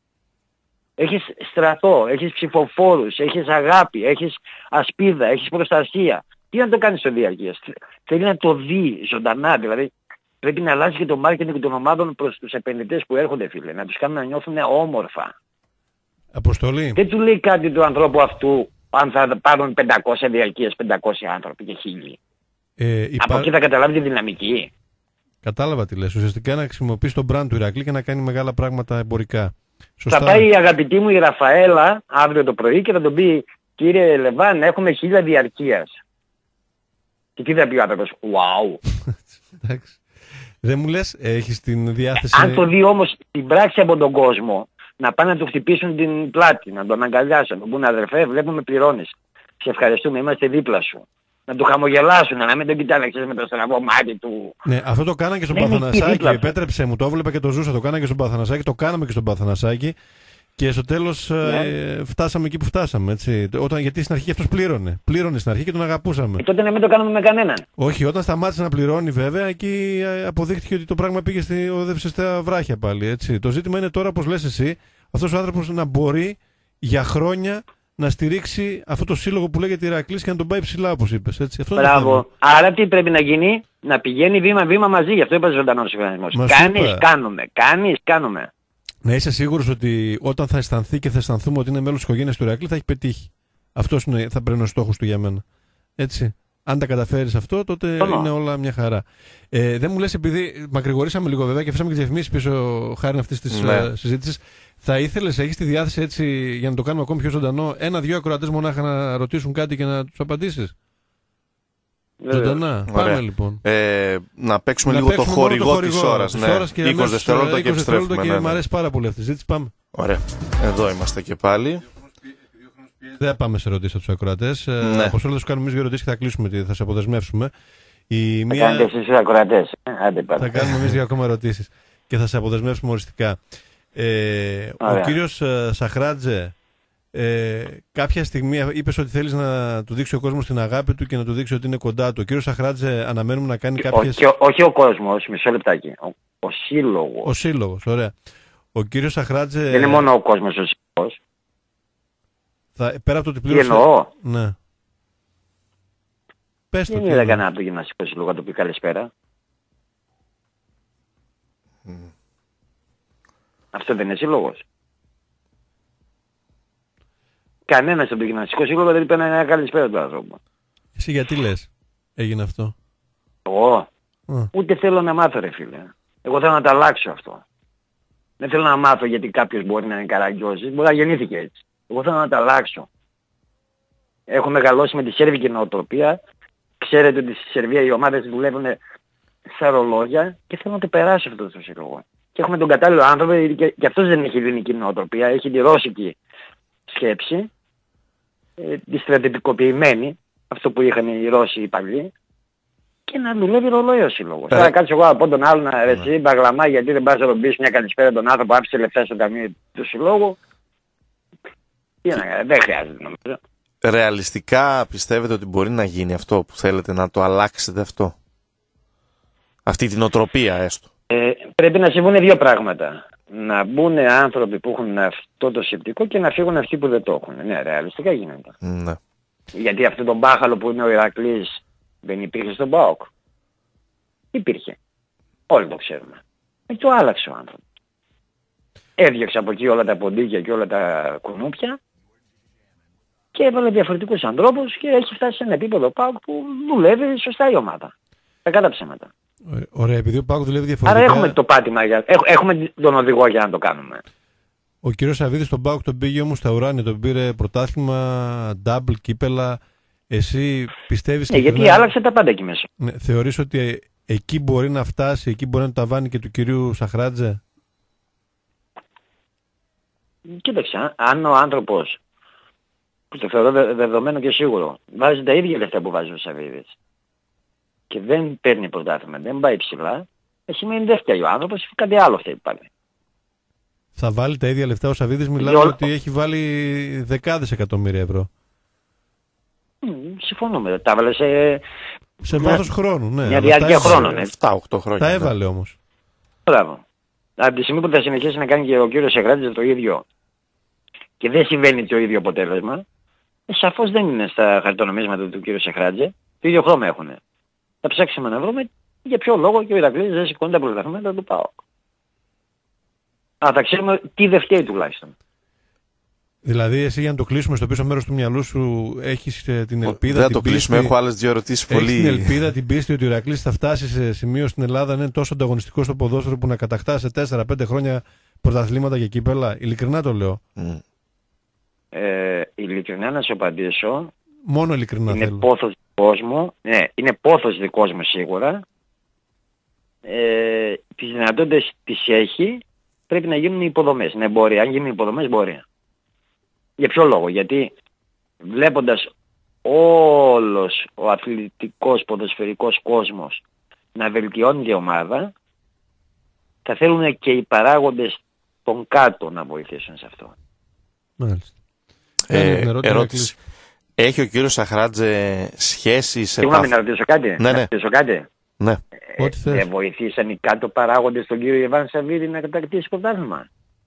Έχεις στρατό, έχεις ψηφοφόρους, έχεις αγάπη, έχεις ασπίδα, έχεις προστασία. Τι να το κάνεις στο διαρκείας? Θέλει να το δει ζωντανά, δηλαδή πρέπει να αλλάζει και το marketing των ομάδων προς τους επενδυτές που έρχονται, φίλε. Να τους κάνουν να νιώθουν όμορφα. Αποστολή. Δεν του λέει κάτι του ανθρώπου αυτού αν θα πάρουν πεντακόσια διαρκείες, πεντακόσια άνθρωποι και χίλιοι. Ε, υπά... Από εκεί θα καταλάβει τη δυναμική. Κατάλαβα τι λες. Ουσιαστικά να χρησιμοποιήσει τον brand του Ηρακλή και να κάνει μεγάλα πράγματα εμπορικά. Σωστά. Θα πάει η αγαπητή μου η Ραφαέλα αύριο το πρωί και θα τον πει, κύριε Λεβάν, έχουμε χίλια διαρκείας. Και τι θα πει ο άνθρωπος? Wow. Εντάξει. Δεν μου λες, έχεις την διάθεση... Αν το δει όμως την πράξη από τον κόσμο, να πάνε να του χτυπήσουν την πλάτη, να τον αγκαλιάσουν, να τον πούνε αδερφέ, βλέπουμε πληρώνεις. Σε ευχαριστούμε, είμαστε δίπλα σου. Να του χαμογελάσουν, να μην τον κοιτάνε με το στραβό μάτι του. Ναι, αυτό το κάνανε και στον Παθανασάκη. Επέτρεψε μου, το έβλεπα και το ζούσα. Το κάνανε και στον Παθανασάκη, το κάναμε και στον Παθανασάκη. Και στο τέλος ναι. ε, φτάσαμε εκεί που φτάσαμε. Έτσι. Όταν, γιατί στην αρχή αυτός πλήρωνε. Πλήρωνε στην αρχή και τον αγαπούσαμε. Και τότε να μην το κάνουμε με κανέναν. Όχι, όταν σταμάτησε να πληρώνει, βέβαια, εκεί αποδείχτηκε ότι το πράγμα πήγε στη, οδεύσε στα βράχια πάλι. Έτσι. Το ζήτημα είναι τώρα, όπως λες εσύ, αυτός ο άνθρωπος να μπορεί για χρόνια να στηρίξει αυτό το σύλλογο που λέγεται Ηρακλής και να τον πάει ψηλά, όπως είπες. Έτσι. Αυτό μπράβο. Άρα τι πρέπει να γίνει? Να πηγαίνει βήμα-βήμα μαζί. Γι' αυτό είπα ζωντανός συμβασμός. Κάνεις, κάνουμε. Κάνεις, κάνουμε. Να είσαι σίγουρος ότι όταν θα αισθανθεί και θα αισθανθούμε ότι είναι μέλος της οικογένειας του Ηρακλή θα έχει πετύχει. Αυτός είναι, θα πρέπει να είναι ο στόχος του για μένα. Έτσι. Αν τα καταφέρεις αυτό, τότε Ωνα. είναι όλα μια χαρά. Ε, δεν μου λες, επειδή μακρηγορήσαμε λίγο βέβαια και αφήσαμε και τις διαφημίσεις πίσω χάρη αυτής της ναι. συζήτησης, θα ήθελες, έχεις τη διάθεση έτσι για να το κάνουμε ακόμη πιο ζωντανό, ένα-δυο ακροατές μονάχα να ρωτήσουν κάτι και να τους απαντήσεις? Ζωντανά. Πάμε λοιπόν. Ε, να παίξουμε να λίγο παίξουμε το χορηγό, το χορηγό της ώρας. Ναι. είκοσι δευτερόλεπτα και επιστρέφουμε. Και ναι, ναι. Μ' αρέσει πάρα πολύ αυτή η συζήτηση. Πάμε. Ωραία. Εδώ είμαστε και πάλι. Δεν πάμε σε ερωτήσεις από τους ακροατές. Ναι. Όπως όλα θα σου κάνουμε εμείς δύο ερωτήσεις και θα κλείσουμε, θα σε αποδεσμεύσουμε. Η θα μία... κάνετε εσείς ακροατές. Θα κάνουμε εμείς δύο ακόμα ερωτήσεις και θα σε αποδεσμεύσουμε οριστικά. Ε, ο κύριος Σαχράτζε ε, κάποια στιγμή είπες ότι θέλεις να του δείξει ο κόσμος την αγάπη του και να του δείξει ότι είναι κοντά του. Ο κύριος Σαχράτζε αναμένουμε να κάνει κάποιες... Όχι, όχι ο κόσμος, μισό λεπτάκι. Ο, ο σύλλογος. Ο σύλλογος, ωραία. Ο κύριος Σαχράτζε... Δεν είναι μόνο ο κόσμος ο σύλλογος. Θα, πέρα από το ότι πλήρωσε... Τι εννοώ. Ναι. Πες το. Δεν είδα κανένα από το γυμναστικό σύλλογο να το πει καλησπέρα. Mm. Αυτό δεν είναι σύλλογος. Κανένας από το γυμναστικό σύλλογο δεν είπε ένα καλησπέρα του άνθρωπου. Εσύ γιατί λες έγινε αυτό? Εγώ mm. ούτε θέλω να μάθω ρε φίλε. Εγώ θέλω να τα αλλάξω αυτό. Δεν θέλω να μάθω γιατί κάποιος μπορεί να είναι καραγκιόζης. Μπορεί να γεννήθηκε έτσι. Εγώ θέλω να τα αλλάξω. Έχω μεγαλώσει με τη σέρβικη νοοτροπία. Ξέρετε ότι στη Σερβία οι ομάδες δουλεύουν στα ρολόγια και θέλω να το περάσω αυτό το σύλλογο. Και έχουμε τον κατάλληλο άνθρωπο και, και αυτός δεν έχει ελληνική νοοτροπία. Έχει τη ρώσικη σκέψη. Ε, τη στρατιωτικοποιημένη. Αυτό που είχαν οι Ρώσοι οι παλιοί. Και να δουλεύει ρολόι ο σύλλογος. Τώρα κάτσω εγώ από τον άλλον να ρεσί μπαγλαμά γιατί δεν πας να τον πεις μια καλησπέρα τον άνθρωπο άφησε λεφτά στο ταμείο του συλλόγου. Τι να κάνει, δεν χρειάζεται νομίζω. Ρεαλιστικά πιστεύετε ότι μπορεί να γίνει αυτό που θέλετε, να το αλλάξετε αυτό? Αυτή την οτροπία έστω. Ε, πρέπει να συμβούν δύο πράγματα. Να μπουν άνθρωποι που έχουν αυτό το σκεπτικό και να φύγουν αυτοί που δεν το έχουν. Ναι, ρεαλιστικά γίνεται. Ναι. Γιατί αυτό τον μπάχαλο που είναι ο Ηρακλής δεν υπήρχε στον ΠΑΟΚ. Υπήρχε. Όλοι το ξέρουμε. Ε, το άλλαξε ο άνθρωπος. Έδιωξε από εκεί όλα τα ποντίκια και όλα τα κουνούπια και έβαλε διαφορετικούς ανθρώπους και έχει φτάσει σε ένα επίπεδο ΠΑΟΚ που δουλεύει σωστά η ομάδα. Κακά τα ψέματα. Ωραία, επειδή ο ΠΑΟΚ δουλεύει διαφορετικά... Άρα έχουμε το πάτημα, για... έχουμε τον οδηγό για να το κάνουμε. Ο κύριος Σαββίδης στον ΠΑΟΚ τον πήγε όμως στα ουράνια, τον πήρε πρωτάθλημα, double, κύπελα. Εσύ πιστεύεις... Ναι, γιατί πριν... άλλαξε τα πάντα εκεί μέσα. Ναι, θεωρείς ότι εκεί μπορεί να φτάσει, εκεί μπορεί να το ταβάνει και του κυρίου Σαχράτζε? Κοίταξε, αν ο άνθρωπος, που το θεωρώ δεδομένο και σίγουρο, βάζει τα ίδια λεφτά που βάζει ο Σαββίδης και δεν παίρνει πρωτάθλημα, δεν πάει ψηλά, σημαίνει δεν φτιάει ο άνθρωπος, κάτι άλλο φταίει πάλι. Θα βάλει τα ίδια λεφτά ο Σαββίδης, μιλάμε όλο... ότι έχει βάλει δεκάδες εκατομμύρια ευρώ. Mm, συμφωνώ με τα έβαλε σε... Σε βάθος χρόνου, ναι. Μια διάρκεια χρόνου, ναι. επτά οκτώ χρόνια. Τα έβαλε όμως. Μπράβο. Από τη στιγμή που θα συνεχίσει να κάνει και ο κύριος Σεχράτζης το ίδιο και δεν συμβαίνει το ίδιο αποτέλεσμα, ε, σαφώς δεν είναι στα χαρτονομίσματα του κύριου Σεχράτζη. Το ίδιο χρώμα έχουν. Θα ψάξουμε να βρούμε για ποιο λόγο και ο Ηρακλής δεν σηκώνει τα πρωταθλήματα του ΠΑΟΚ. Αλλά θα ξέρουμε τι δεν φταίει τουλάχιστον. Δηλαδή, εσύ για να το κλείσουμε στο πίσω μέρος του μυαλού σου, έχεις ε, την ελπίδα. Δεν την το πίστη, κλείσουμε, έχω άλλες δύο ερωτήσεις πολύ. Έχεις την ελπίδα, την πίστη ότι ο Ηρακλής θα φτάσει σε σημείο στην Ελλάδα να είναι τόσο ανταγωνιστικό στο ποδόσφαιρο που να κατακτά σε τέσσερα πέντε χρόνια πρωταθλήματα και κύπελα. Ειλικρινά το λέω. Mm. Ε, ειλικρινά να σου απαντήσω. Μόνο ειλικρινά είναι θέλω. Πόθος δικός μου. Ναι, είναι πόθος δικός μου σίγουρα. Ε, τις δυνατότητες τις έχει. Πρέπει να γίνουν οι υποδομές. Ναι, μπορεί. Αν γίνουν οι υποδομές μπορεί. Για ποιο λόγο? Γιατί βλέποντας όλος ο αθλητικός ποδοσφαιρικός κόσμος να βελτιώνει η ομάδα, θα θέλουν και οι παράγοντες των κάτω να βοηθήσουν σε αυτό. Μάλιστα. Ε, Ε, ερώτηση. ερώτηση. Έχει ο κύριος Σαχράτζε σχέση σε Συγγνώμη να ρωτήσω κάτι. Ναι, ναι. Να ρωτήσω κάτι. Ναι. Ε, Ό,τι θες. ε, βοηθήσαν οι κάτω παράγοντες τον κύριο Ιβάν Σαββίδη να κατακτήσει πρωτάθλημα.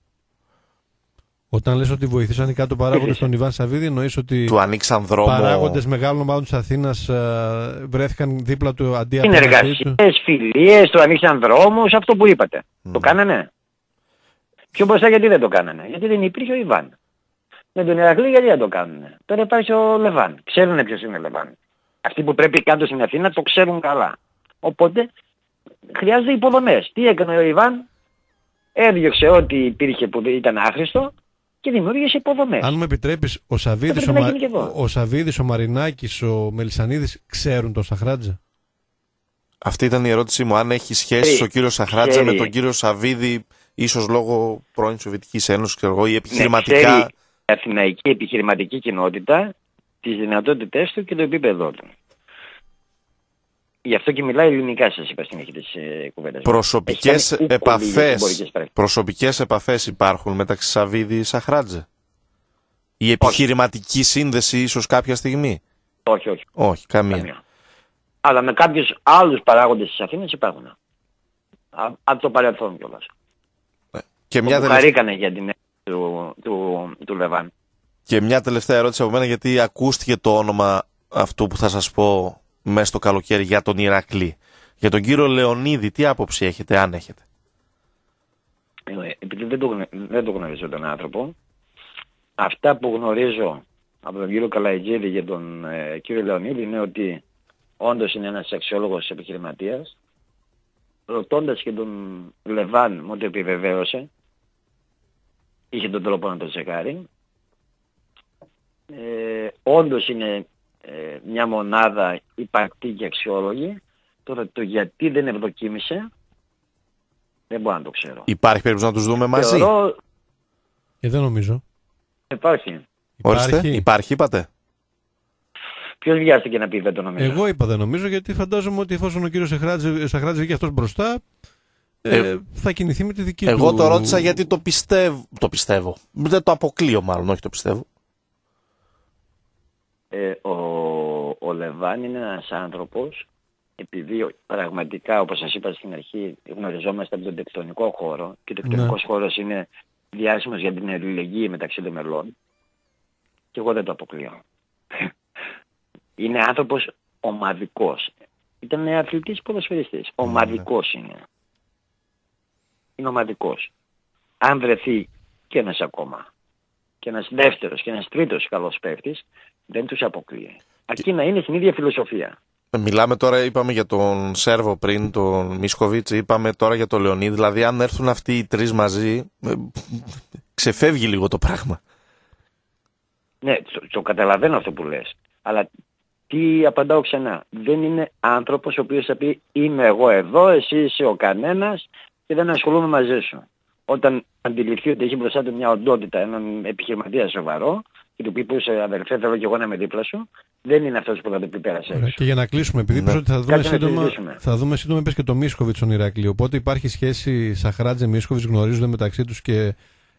Όταν λες ότι βοηθήσαν οι κάτω παράγοντες τον Ιβάν Σαββίδη, εννοείς ότι Του ανοίξαν δρόμο. παράγοντες μεγάλων ομάδων της Αθήνας ε, βρέθηκαν δίπλα του αντί απέναντι του. Συνεργασίες, φιλίες, του ανοίξαν δρόμους, αυτό που είπατε. Mm. Το κάνανε. Πιο μπροστά γιατί δεν το κάνανε? Γιατί δεν υπήρχε ο Ιβάν. Με τον Ηρακλή γιατί δεν το κάνανε? Τώρα υπάρχει ο Λεβάν. Ξέρουν ποιος είναι ο Λεβάν. Αυτοί που πρέπει κάτω στην Αθήνα το ξέρουν καλά. Οπότε χρειάζονται υποδομές. Τι έκανε ο Ιβάν? Έδιωξε ό,τι υπήρχε που ήταν άχρηστο και δημιούργησε υποδομές. Αν μου επιτρέπεις, ο Σαββίδης, ο, Μα... ο, Σαββίδης, ο Μαρινάκης, ο Μελισσανίδης ξέρουν τον Σαχράτζα? Αυτή ήταν η ερώτησή μου. Αν έχει σχέση ο κύριος Σαχράτζα με τον κύριο Σαββίδη, ίσως λόγω πρώην Σοβιετικής Ένωσης, ξέρω εγώ, ή επιχειρηματικά. Ναι, ξέρει η αθηναϊκή επιχειρηματική κοινότητα τις δυνατότητες του και το επίπεδό του. Γι' αυτό και μιλάει ελληνικά, σας είπα στην αρχή της ε, κουβέντας. Προσωπικές επαφές, προσωπικές επαφές υπάρχουν μεταξύ Σαββίδη και Σαχράτζε? Η επιχειρηματική όχι. σύνδεση ίσως κάποια στιγμή? Όχι, όχι. Όχι, καμία. καμία. Αλλά με κάποιους άλλους παράγοντες της Αθήνας υπάρχουν. Από το παρελθόν κιόλας. Και μια τελευταία... χαρήκανε για την του, του, του Λεβάν. Και μια τελευταία ερώτηση από μένα, γιατί ακούστηκε το όνομα αυτού που θα σας πω μέσα στο καλοκαίρι για τον Ηρακλή. Για τον κύριο Λεωνίδη, τι άποψη έχετε, αν έχετε? Επειδή δεν το, δεν το γνωρίζω τον άνθρωπο, αυτά που γνωρίζω από τον κύριο Καλαϊτζίδη για τον ε, κύριο Λεωνίδη είναι ότι όντως είναι ένας αξιόλογος επιχειρηματίας. Ρωτώντας και τον Λεβάν, μου το επιβεβαίωσε, είχε τον τρόπο να το τσεκάρει. Ε, όντως είναι ε, μια μονάδα υπαρκτή και αξιόλογη. Τώρα το γιατί δεν ευδοκίμησε δεν μπορώ να το ξέρω. Υπάρχει περίπτωση να τους δούμε μαζί? Θεωρώ... Ε, δεν νομίζω. Υπάρχει. Ορίστε, Υπάρχει, υπάρχει είπατε? Ποιος βιάστηκε να πει δεν το νομίζω? Εγώ είπα δεν νομίζω, γιατί φαντάζομαι ότι εφόσον ο κύριος Σαχράτζης βγήκε αυτός μπροστά, ε, ε, θα κινηθεί με τη δική εγώ του... Εγώ το ρώτησα γιατί το πιστεύω. Το πιστεύω. Δεν το αποκλείω μάλλον, όχι το πιστεύω. Ε, ο, ο Λεβάν είναι ένας άνθρωπος, επειδή πραγματικά όπως σας είπα στην αρχή γνωριζόμαστε από τον τεκτονικό χώρο και ο τεκτονικός ναι. χώρος είναι διάσημος για την αλληλεγγύη μεταξύ των μελών, και εγώ δεν το αποκλείω. Είναι άνθρωπος ομαδικός. Ήταν αθλητής ποδοσφαιριστής. Ομαδικός είναι. Είναι ομαδικός. Αν βρεθεί και ένας ακόμα, και ένας δεύτερος και ένας τρίτος καλός παίκτης, δεν τους αποκλείει. Αρκεί να είναι στην ίδια φιλοσοφία. Μιλάμε τώρα, είπαμε για τον Σέρβο πριν, τον Μίσκοβιτς, είπαμε τώρα για τον Λεωνίδη. Δηλαδή αν έρθουν αυτοί οι τρεις μαζί, ξεφεύγει λίγο το πράγμα. Ναι, το, το καταλαβαίνω αυτό που λες. Αλλά τι απαντάω ξανά? Δεν είναι άνθρωπος ο οποίος θα πει είμαι εγώ εδώ, εσύ είσαι ο κανένας και δεν ασχολούμαι μαζί σου. Όταν αντιληφθεί ότι έχει μπροστά του μια οντότητα, έναν επιχειρηματία σοβαρό, και του πει που είσαι αδερφέ, θέλω και εγώ να είμαι δίπλα σου, δεν είναι αυτός που θα το πει πέρασε έξω. Και για να κλείσουμε, επειδή ναι. ότι θα δούμε σύντομα, θα δούμε σύντομα είπες και το Μίσκοβιτς στον Ηράκλειο. Οπότε υπάρχει σχέση Σαχράτζε Μίσκοβιτς, γνωρίζονται μεταξύ τους και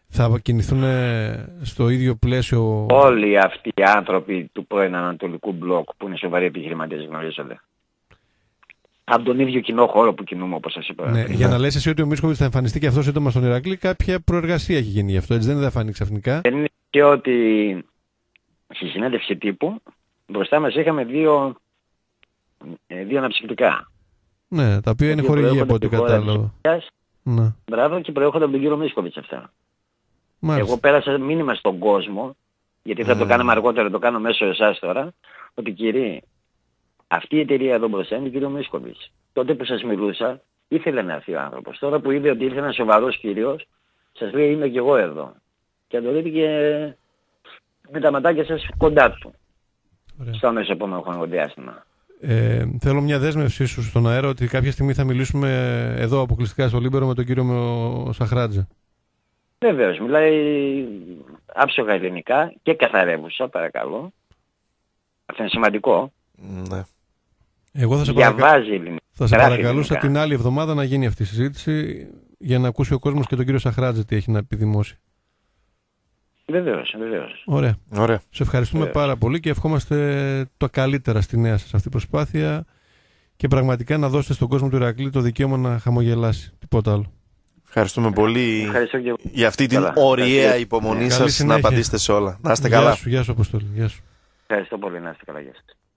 θα κινηθούν στο ίδιο πλαίσιο? Όλοι αυτοί οι άνθρωποι του πρώην Ανατολικού Μπλοκ που είναι σοβαροί επιχειρηματίες γνωρίζονται. Από τον ίδιο κοινό χώρο που κινούμε, όπως σας είπα. Ναι, για να λες εσύ ότι ο Μίσκοβιτς θα εμφανιστεί και αυτό σύντομα στον Ηρακλή, κάποια προεργασία έχει γίνει γι' αυτό, έτσι δεν θα φανεί ξαφνικά? Δεν είναι και ότι στη συνέντευξη τύπου μπροστά μας είχαμε δύο, δύο αναψυκτικά. Ναι, τα οποία είναι χορηγία από ό,τι κατάλαβα. Ναι. Μπράβο, και προέρχονται από τον κύριο Μίσκοβιτς αυτά. Μάλιστα. Εγώ πέρασα μήνυμα στον κόσμο, γιατί θα mm. το κάναμε αργότερα, το κάνω μέσω εσάς τώρα, ότι κύριε, αυτή η εταιρεία εδώ μπροστά είναι ο κύριο Μίσκοβιτς. Τότε που σας μιλούσα, ήθελε να έρθει ο άνθρωπος. Τώρα που είδε ότι ήρθε ένας σοβαρός κύριος, σας λέει είμαι και εγώ εδώ. Και το δείτε και με τα ματάκια σας κοντά του. Ωραία. Στο αμέσως επόμενο χρονικό διάστημα. Ε, θέλω μια δέσμευσή σου στον αέρα ότι κάποια στιγμή θα μιλήσουμε εδώ αποκλειστικά στο Λίμπερο με τον κύριο Σαχράτζε. Βεβαίως, μιλάει άψογα ελληνικά και καθαρεύουσα, παρακαλώ. Αυτό είναι σημαντικό. Ναι. Εγώ θα σε, παρακα... θα σε παρακαλούσα ελληνικά. Την άλλη εβδομάδα να γίνει αυτή η συζήτηση για να ακούσει ο κόσμος και τον κύριο Σαχράτζε τι έχει να επιδημώσει. Βεβαίως, βεβαίως. Ωραία. Ωραία. Σε ευχαριστούμε βεβαίως. Πάρα πολύ και ευχόμαστε το καλύτερα στη νέα σας αυτή προσπάθεια και πραγματικά να δώσετε στον κόσμο του Ηρακλή το δικαίωμα να χαμογελάσει. Τίποτα άλλο. Ευχαριστούμε πολύ και... για αυτή την ωριαία υπομονή σας να απαντήσετε σε όλα. Να είστε καλά. Γεια σου, γεια σου Αποστόλη. Γεια σου. Ευχαριστώ πολύ, να είστε καλά. Γεια σας.